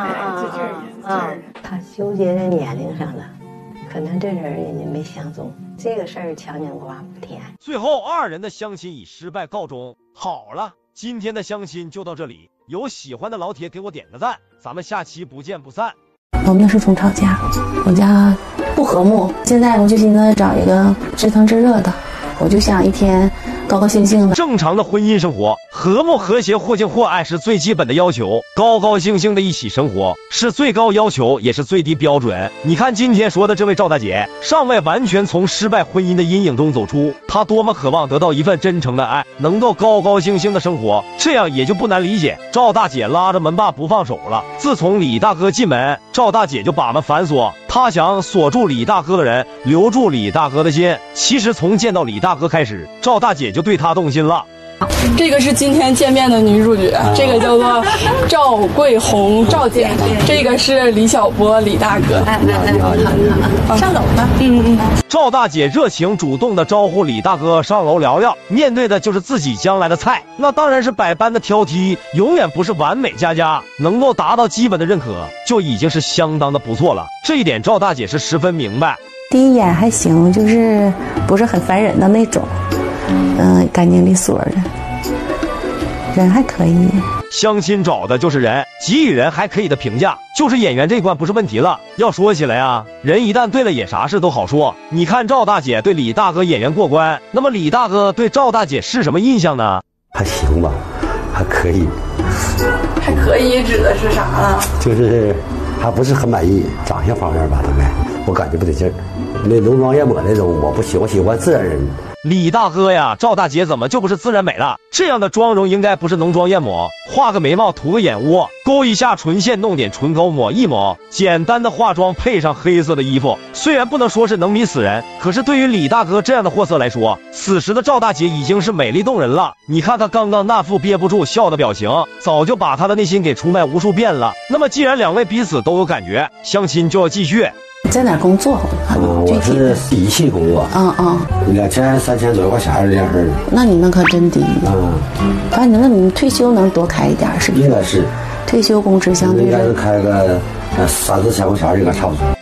他纠结在年龄上了，可能这人家没相中，这个事儿强扭瓜不甜。 最后二人的相亲以失败告终。好了，今天的相亲就到这里，有喜欢的老铁给我点个赞，咱们下期不见不散。 我们那时候总吵架，我家不和睦。现在我就寻思找一个知疼知热的，我就想一天高高兴兴的。 正常的婚姻生活，和睦和谐、或敬或爱是最基本的要求，高高兴兴的一起生活是最高要求，也是最低标准。你看今天说的这位赵大姐，尚未完全从失败婚姻的阴影中走出，她多么渴望得到一份真诚的爱，能够高高兴兴的生活，这样也就不难理解赵大姐拉着门把不放手了。自从李大哥进门，赵大姐就把门反锁，她想锁住李大哥的人，留住李大哥的心。其实从见到李大哥开始，赵大姐就对他动心了。 这个是今天见面的女主角，这个叫做赵桂红，赵姐，这个是李小波，李大哥。 上楼吧。 赵大姐热情主动的招呼李大哥上楼聊聊，面对的就是自己将来的菜，那当然是百般的挑剔，永远不是完美佳佳，能够达到基本的认可，就已经是相当的不错了。这一点赵大姐是十分明白。 第一眼还行，就是不是很烦人的那种，干净利索的，人还可以。 相亲找的就是人，给予人还可以的评价，就是演员这关不是问题了。要说起来啊，人一旦对了眼，啥事都好说。你看赵大姐对李大哥演员过关，那么李大哥对赵大姐是什么印象呢？ 还行吧，还可以。 还可以指的是啥呢？ 就是还不是很满意，长相方面吧，大概我感觉不得劲儿。那浓妆艳抹那种我不喜欢，我喜欢自然人。 李大哥呀，赵大姐怎么就不是自然美了？这样的妆容应该不是浓妆艳抹，画个眉毛，涂个眼窝，勾一下唇线，弄点唇膏抹一抹，简单的化妆配上黑色的衣服，虽然不能说是能迷死人，可是对于李大哥这样的货色来说，此时的赵大姐已经是美丽动人了。你看她刚刚那副憋不住笑的表情，早就把她的内心给出卖无数遍了。那么既然两位彼此都有感觉，相亲就要继续。 在哪工作？ 我是仪器工作。2000、3000左右块钱这样式的。 那你那可真低。反正你退休能多开一点是不是？ 应该是。 退休工资相对应该是开个3、4千块钱应该差不多。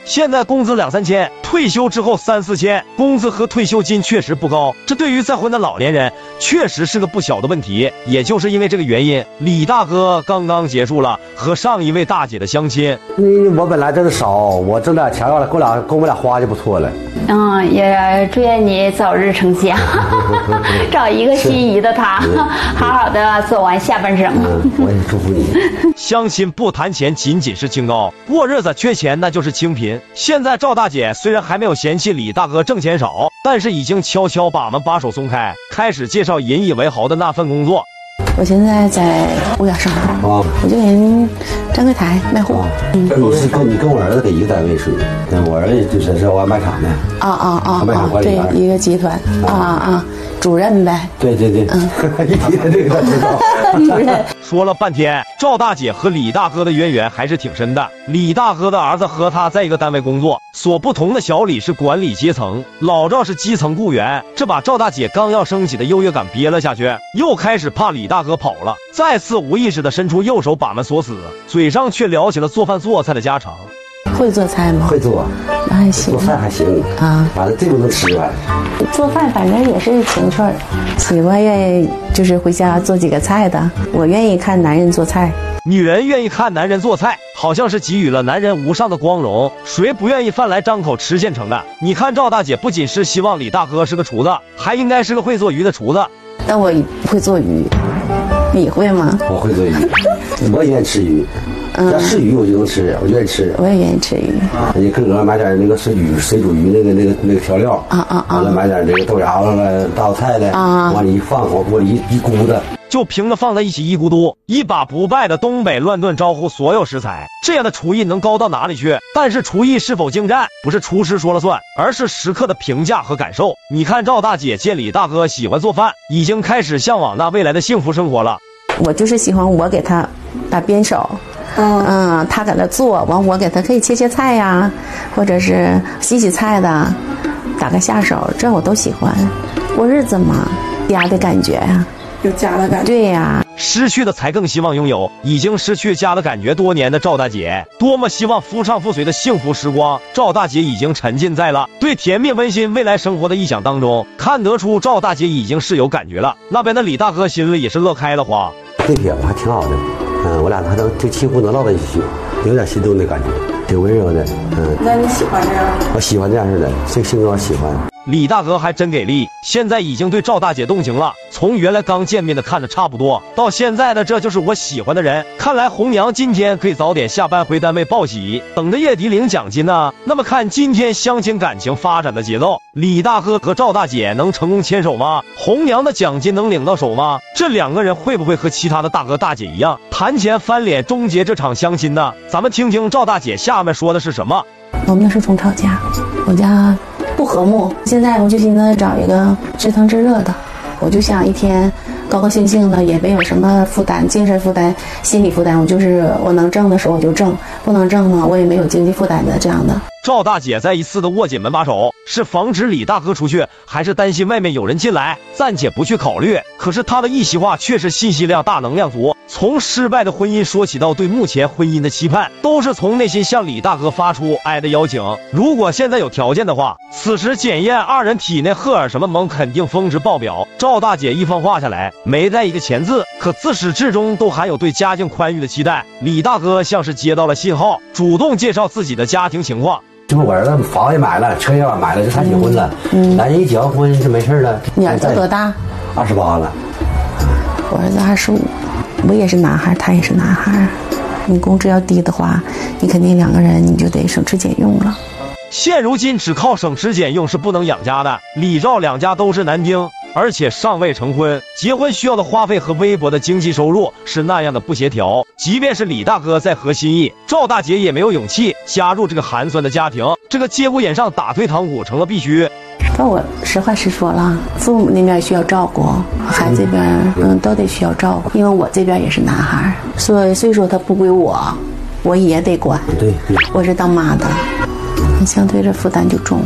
现在工资2、3千，退休之后3、4千，工资和退休金确实不高，这对于再婚的老年人确实是个不小的问题。也就是因为这个原因，李大哥刚刚结束了和上一位大姐的相亲。 我本来挣的少，我挣点钱了，够我俩花就不错了。 也祝愿你早日成家，找一个心仪的他，好好的走完下半生。 我也祝福你。 相亲不谈钱，仅仅是清高；过日子缺钱，那就是清贫。现在赵大姐虽然还没有嫌弃李大哥挣钱少，但是已经悄悄把们把手松开，开始介绍引以为豪的那份工作。 我现在在物业上班，我就给人站柜台卖货。 你跟我儿子给一个单位属于，我儿子就是外卖厂的。卖场管理员， 对，一个集团。主任呗。 对。一提这个知道。 主任。 说了半天，赵大姐和李大哥的渊源还是挺深的。李大哥的儿子和他在一个单位工作，所不同的小李是管理阶层，老赵是基层雇员，这把赵大姐刚要升起的优越感憋了下去，又开始怕李大哥跑了，再次无意识地伸出右手把门锁死，嘴上却聊起了做饭做菜的家常。 会做菜吗？ 会做， 那还行。 做饭还行完了这不能吃完。 做饭反正也是情趣儿，喜欢愿意就是回家做几个菜的。我愿意看男人做菜。 女人愿意看男人做菜，好像是给予了男人无上的光荣，谁不愿意饭来张口吃现成的？你看赵大姐不仅是希望李大哥是个厨子，还应该是个会做鱼的厨子。 但我不会做鱼，你会吗？ 我会做鱼，我也愿意吃鱼。要是鱼我就能吃，我愿意吃。 我也愿意吃鱼。 你跟我买点那个水煮鱼那个调料完了买点那个豆芽子了、大菜的往里一放，往锅里一咕的。 就凭着放在一起一咕嘟，一把不败的东北乱炖招呼所有食材，这样的厨艺能高到哪里去？但是厨艺是否精湛，不是厨师说了算，而是食客的评价和感受。你看赵大姐见李大哥喜欢做饭，已经开始向往那未来的幸福生活了。 我就是喜欢我给他打边手。他搁那做完，我给他可以切菜呀，或者是洗菜的，打个下手，这我都喜欢。过日子嘛，家的感觉呀， 有家的感觉。 对呀， 失去的才更希望拥有。已经失去家的感觉多年的赵大姐，多么希望夫唱妇随的幸福时光。赵大姐已经沉浸在了对甜蜜温馨未来生活的臆想当中，看得出赵大姐已经是有感觉了。那边的李大哥心里也是乐开了花。 这撇子还挺好的。我俩还能就几乎能唠到一起去，有点心动的感觉，挺温柔的。 那你喜欢这样？ 我喜欢这样式的，这个性格我喜欢。 李大哥还真给力，现在已经对赵大姐动情了。从原来刚见面的看着差不多，到现在的这就是我喜欢的人。看来红娘今天可以早点下班回单位报喜，等着月底领奖金呢。那么看今天相亲感情发展的节奏，李大哥和赵大姐能成功牵手吗？红娘的奖金能领到手吗？这两个人会不会和其他的大哥大姐一样谈钱翻脸终结这场相亲呢？咱们听听赵大姐下面说的是什么。 我们那时候总吵架，我家不和睦，现在我就寻思找一个知疼知热的，我就想一天高高兴兴的，也没有什么负担，精神负担、心理负担，我能挣的时候我就挣，不能挣呢我也没有经济负担的这样的。 赵大姐再一次的握紧门把手，是防止李大哥出去，还是担心外面有人进来？暂且不去考虑。可是她的一席话却是信息量大、能量足。从失败的婚姻说起到对目前婚姻的期盼，都是从内心向李大哥发出爱的邀请。如果现在有条件的话，此时检验二人体内荷尔什么蒙肯定峰值爆表。赵大姐一番话下来，没带一个钱字，可自始至终都含有对家境宽裕的期待。李大哥像是接到了信号，主动介绍自己的家庭情况。 就是我儿子房也买了，车也买了，就他结婚了。男人一结婚就没事了。 你儿子多大 ？28了。 我儿子25，我也是男孩，他也是男孩。你工资要低的话，你肯定两个人你就得省吃俭用了。 现如今只靠省吃俭用是不能养家的。李赵两家都是男丁，而且尚未成婚，结婚需要的花费和微薄的经济收入是那样的不协调。即便是李大哥再合心意，赵大姐也没有勇气加入这个寒酸的家庭。这个节骨眼上打退堂鼓成了必须。 但我实话实说了，父母那边需要照顾，孩子这边都得需要照顾，因为我这边也是男孩，所以说他不归我，我也得管。 对， 我是当妈的，相对这负担就重。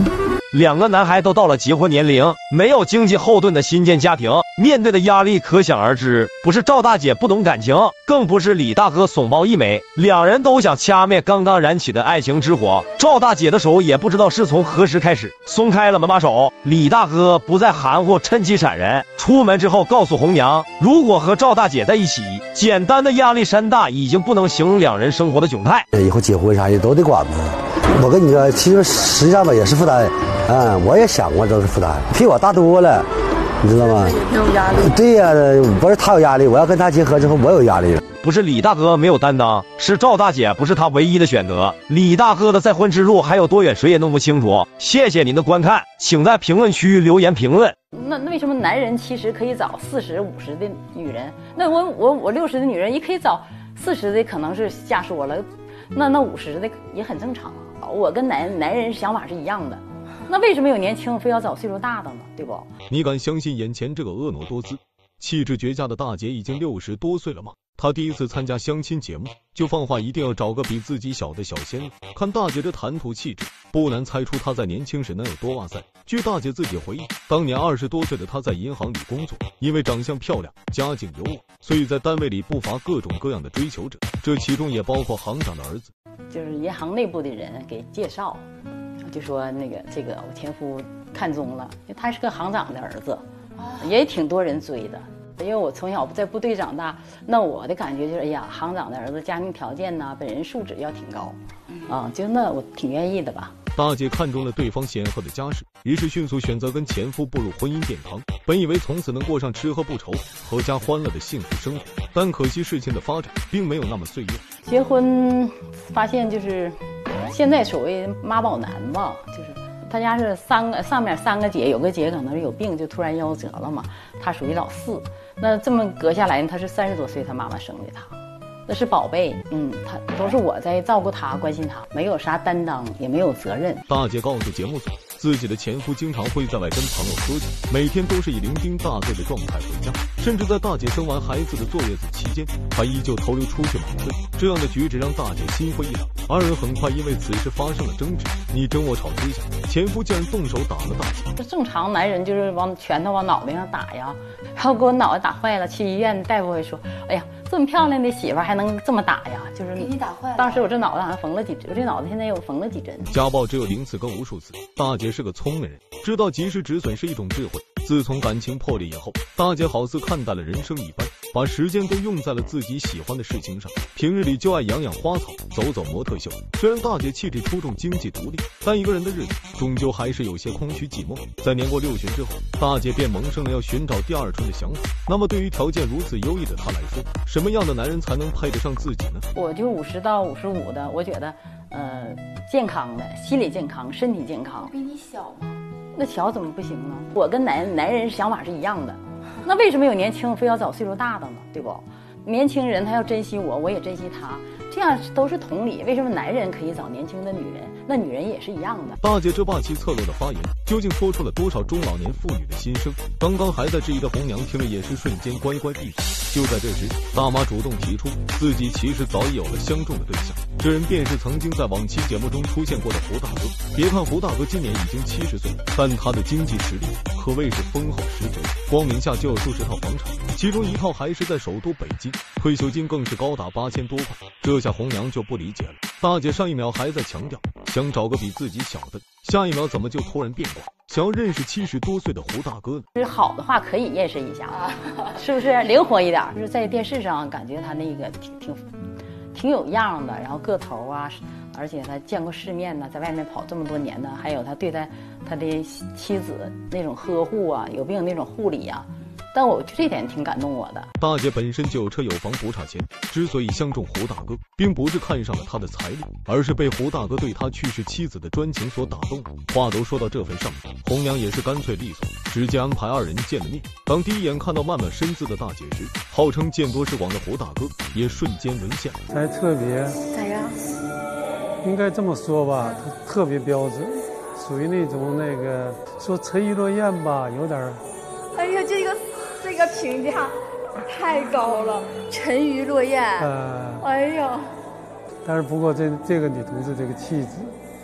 2个男孩都到了结婚年龄，没有经济后盾的新建家庭，面对的压力可想而知。不是赵大姐不懂感情，更不是李大哥怂包一枚，2人都想掐灭刚刚燃起的爱情之火。赵大姐的手也不知道是从何时开始松开了门把手，李大哥不再含糊，趁机闪人。出门之后告诉红娘，如果和赵大姐在一起，简单的压力山大已经不能形容2人生活的窘态。 以后结婚啥的都得管嘛。我跟你说，其实实际上吧也是负担，我也想过都是负担，比我大多了，你知道吗？也挺有压力。对呀，不是他有压力，我要跟他结合之后，我有压力了。 不是李大哥没有担当，是赵大姐不是他唯一的选择。李大哥的再婚之路还有多远，谁也弄不清楚。谢谢您的观看，请在评论区留言评论。 那为什么男人其实可以找40、50的女人？那我60的女人也可以找40的，可能是下说了，那50的也很正常啊。我跟男人想法是一样的。那为什么有年轻非要找岁数大的呢？对不？ 你敢相信眼前这个婀娜多姿、气质绝佳的大姐已经60多岁了吗？她第一次参加相亲节目，就放话一定要找个比自己小的小鲜肉。看大姐这谈吐气质，不难猜出她在年轻时能有多哇塞。据大姐自己回忆，当年20多岁的她在银行里工作，因为长相漂亮、家境优渥，所以在单位里不乏各种各样的追求者，这其中也包括行长的儿子。 就是银行内部的人给介绍，就说这个我前夫看中了，因为他是个行长的儿子，也挺多人追的。因为我从小在部队长大，那我的感觉就是，哎呀，行长的儿子家庭条件呐，本人素质要挺高，就那我挺愿意的吧。 大姐看中了对方显赫的家世，于是迅速选择跟前夫步入婚姻殿堂。本以为从此能过上吃喝不愁、阖家欢乐的幸福生活，但可惜事情的发展并没有那么岁月。 结婚发现就是现在所谓妈宝男吧，就是他家是上面3个姐，有个姐可能是有病，就突然夭折了嘛，他属于老4。那这么隔下来，他是30多岁，他妈妈生的他，那是宝贝，他都是我在照顾他、关心他，没有啥担当，也没有责任。 大姐告诉节目组，自己的前夫经常会在外跟朋友喝酒，每天都是以酩酊大醉的状态回家，甚至在大姐生完孩子的坐月子期间，他依旧偷溜出去买醉。这样的举止让大姐心灰意冷，2人很快因为此事发生了争执，你争我吵之下，前夫竟然动手打了大姐。 这正常男人就是拳头往脑袋上打呀，然后给我脑袋打坏了，去医院大夫会说，哎呀，这么漂亮的媳妇还能这么打呀？就是给你打坏了。 当时我这脑袋好像缝了几针，我这脑袋现在有缝了几针。 家暴只有0次跟无数次，大姐是个聪明人，知道及时止损是一种智慧。自从感情破裂以后，大姐好似看淡了人生一般，把时间都用在了自己喜欢的事情上。平日里就爱养养花草，走走模特秀。虽然大姐气质出众，经济独立，但一个人的日子终究还是有些空虚寂寞。在年过60之后，大姐便萌生了要寻找第2春的想法。那么对于条件如此优异的她来说，什么样的男人才能配得上自己呢？ 我就50到55的，我觉得健康的，心理健康，身体健康。 比你小吗？ 那小怎么不行呢？我跟男人想法是一样的。那为什么有年轻非要找岁数大的呢？对不？年轻人他要珍惜我，我也珍惜他，这样都是同理。为什么男人可以找年轻的女人，那女人也是一样的？ 大姐这霸气侧漏的发言，究竟说出了多少中老年妇女的心声？刚刚还在质疑的红娘听了也是瞬间乖乖闭嘴。就在这时，大妈主动提出自己其实早已有了相中的对象，这人便是曾经在往期节目中出现过的胡大哥。别看胡大哥今年已经70岁，但他的经济实力可谓是丰厚十足，光名下就有数十套房产，其中1套还是在首都北京，退休金更是高达8000多块。这下红娘就不理解了，大姐上一秒还在强调想找个比自己小的，下一秒怎么就突然变卦，想要认识70多岁的胡大哥呢？ 就是好的话可以认识一下，是不是灵活一点？就是在电视上感觉他那个挺有样的，然后个头啊，而且他见过世面呢，在外面跑这么多年呢，还有他对他的妻子那种呵护啊，有病那种护理啊。但我这点挺感动我的。 大姐本身就有车有房不差钱，之所以相中胡大哥，并不是看上了他的财力，而是被胡大哥对他去世妻子的专情所打动。话都说到这份上面，红娘也是干脆利索，直接安排2人见了面。当第一眼看到慢慢身姿的大姐时，号称见多识广的胡大哥也瞬间沦陷。 还特别咋样？ 应该这么说吧，他特别标准，属于那种说沉鱼落雁吧，有点。 哎呀，这个评价太高了，沉鱼落雁。哎呀， 但是不过这个女同志这个气质，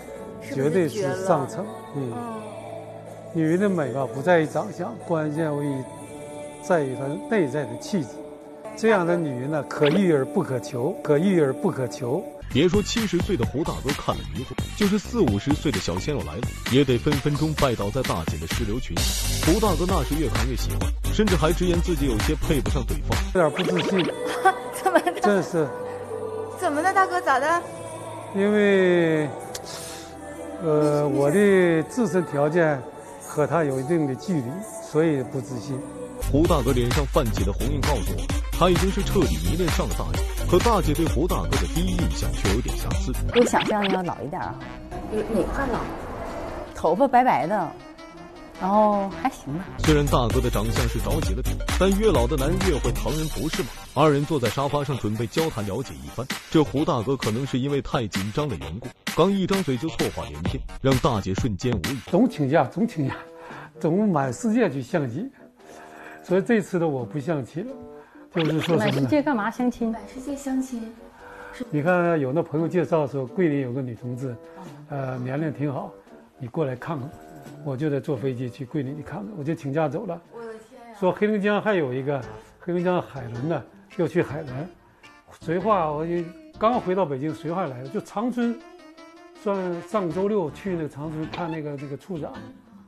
绝对是上乘。女人的美吧，不在于长相，关键在于她内在的气质。这样的女人呢，可遇而不可求，可遇而不可求。 别说70岁的胡大哥看了迷糊，就是40、50岁的小鲜肉来了，也得分分钟拜倒在大姐的石榴裙下。胡大哥那是越看越喜欢，甚至还直言自己有些配不上对方， 有点不自信。 怎么的？ 这是怎么的，大哥咋的？ 因为，我的自身条件和他有一定的距离，所以不自信。 胡大哥脸上泛起的红印告诉我，他已经是彻底迷恋上了大姐。可大姐对胡大哥的第一印象却有点瑕疵。 比我想象的要老一点啊。 有哪块老？ 头发白白的，然后还行吧。 虽然大哥的长相是着急了点，但越老的男人越会疼人，不是吗？二人坐在沙发上准备交谈了解一番。这胡大哥可能是因为太紧张的缘故，刚一张嘴就错话连篇，让大姐瞬间无语。 总请假，总满世界去相亲。所以这次的我不相亲了，就是说什么呢？ 满世界干嘛相亲？ 满世界相亲。 你看有那朋友介绍说桂林有个女同志，年龄挺好，你过来看看。我就得坐飞机去桂林去看看，我就请假走了。 我的天呀！ 说黑龙江还有一个黑龙江海伦呢，要去海南。随话我就刚回到北京，随话来了，就长春，上周六去那个长春看那个处长。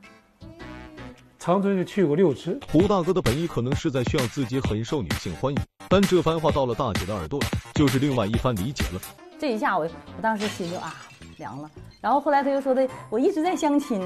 长春就去过6次。 胡大哥的本意可能是在炫耀自己很受女性欢迎，但这番话到了大姐的耳朵里，就是另外一番理解了。 这一下我当时心就凉了。然后后来他又说的，我一直在相亲，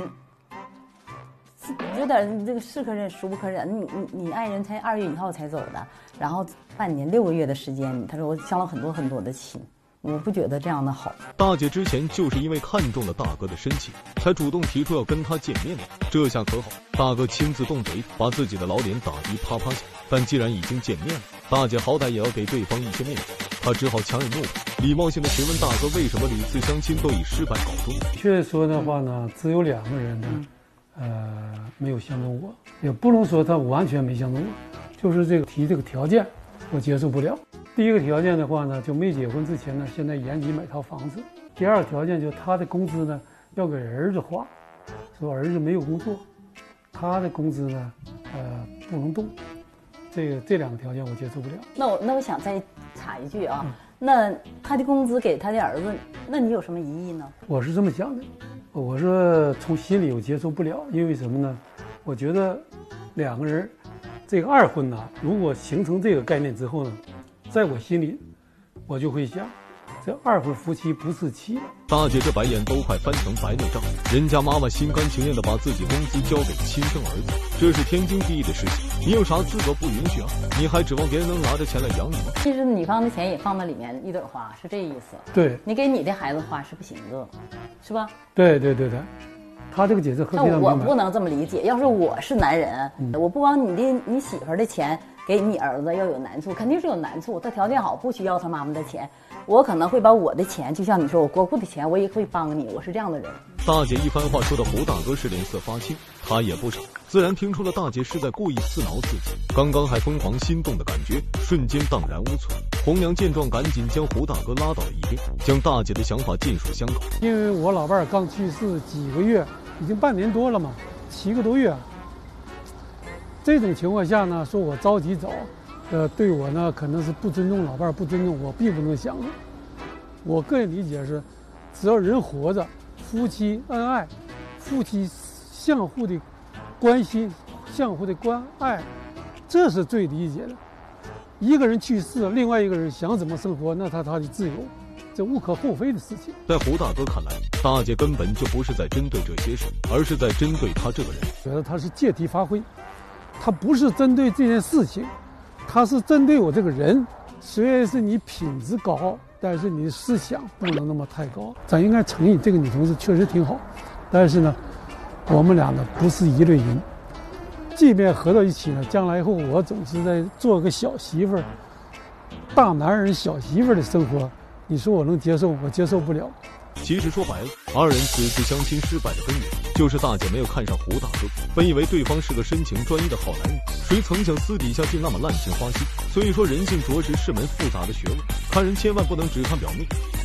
有点这个是可忍孰不可忍。你爱人才2月1号才走的，然后半年6个月的时间，他说我相了很多的亲。我不觉得这样的好。 大姐之前就是因为看中了大哥的深情，才主动提出要跟他见面的。这下可好，大哥亲自动嘴，把自己的老脸打一啪啪响。但既然已经见面了，大姐好歹也要给对方一些面子，她只好强忍怒火，礼貌性的询问大哥为什么屡次相亲都以失败告终。 确说的话呢，只有2个人呢，没有相中我，也不能说他完全没相中我，就是提这个条件，我接受不了。第一个条件的话呢，就没结婚之前呢，现在延吉买套房子。第二个条件就是他的工资呢要给儿子花，说儿子没有工作，他的工资呢不能动。这2个条件我接受不了。 那我想再插一句啊，那他的工资给他的儿子，那你有什么疑义呢？ 我是这么想的，我说从心里我接受不了，因为什么呢？我觉得2个人这个2婚呐，如果形成这个概念之后呢，在我心里，我就会想，这2婚夫妻不是妻。 大姐这白眼都快翻成白内障，人家妈妈心甘情愿的把自己工资交给亲生儿子，这是天经地义的事情，你有啥资格不允许啊？你还指望别人能拿着钱来养你吗？ 其实女方的钱也放在里面一朵花，是这意思。 对， 你给你的孩子花是不行的，是吧？ 对，他这个解释非常明白。 我不能这么理解，要是我是男人，我不光你媳妇儿的钱给你儿子要有难处，肯定是有难处。他条件好，不需要他妈妈的钱，我可能会把我的钱，就像你说我国库的钱，我也会帮你，我是这样的人。 大姐一番话说的胡大哥是脸色发青，他也不傻，自然听出了大姐是在故意刺挠自己。刚刚还疯狂心动的感觉，瞬间荡然无存。红娘见状，赶紧将胡大哥拉到了一边，将大姐的想法尽数相告。 因为我老伴儿刚去世几个月，已经半年多了嘛，7个多月。这种情况下呢，说我着急走，对我呢可能是不尊重老伴儿，不尊重我，并不能想的。我个人理解是，只要人活着，夫妻恩爱，夫妻相互的关心，相互的关爱，这是最理解的。一个人去世，另外一个人想怎么生活，那他的自由，这无可厚非的事情。 在胡大哥看来，大姐根本就不是在针对这些事，而是在针对他这个人。 觉得他是借题发挥，他不是针对这件事情，他是针对我这个人。虽然是你品质高，但是你的思想不能那么太高。咱应该承认这个女同志确实挺好，但是呢，我们俩呢不是一类人。即便合到一起呢，将来以后我总是在做个小媳妇儿，大男人小媳妇儿的生活，你说我能接受？我接受不了。 其实说白了，二人此次相亲失败的根源就是大姐没有看上胡大哥，本以为对方是个深情专一的好男人，谁曾想私底下竟那么滥情花心。所以说人性着实是门复杂的学问，看人千万不能只看表面。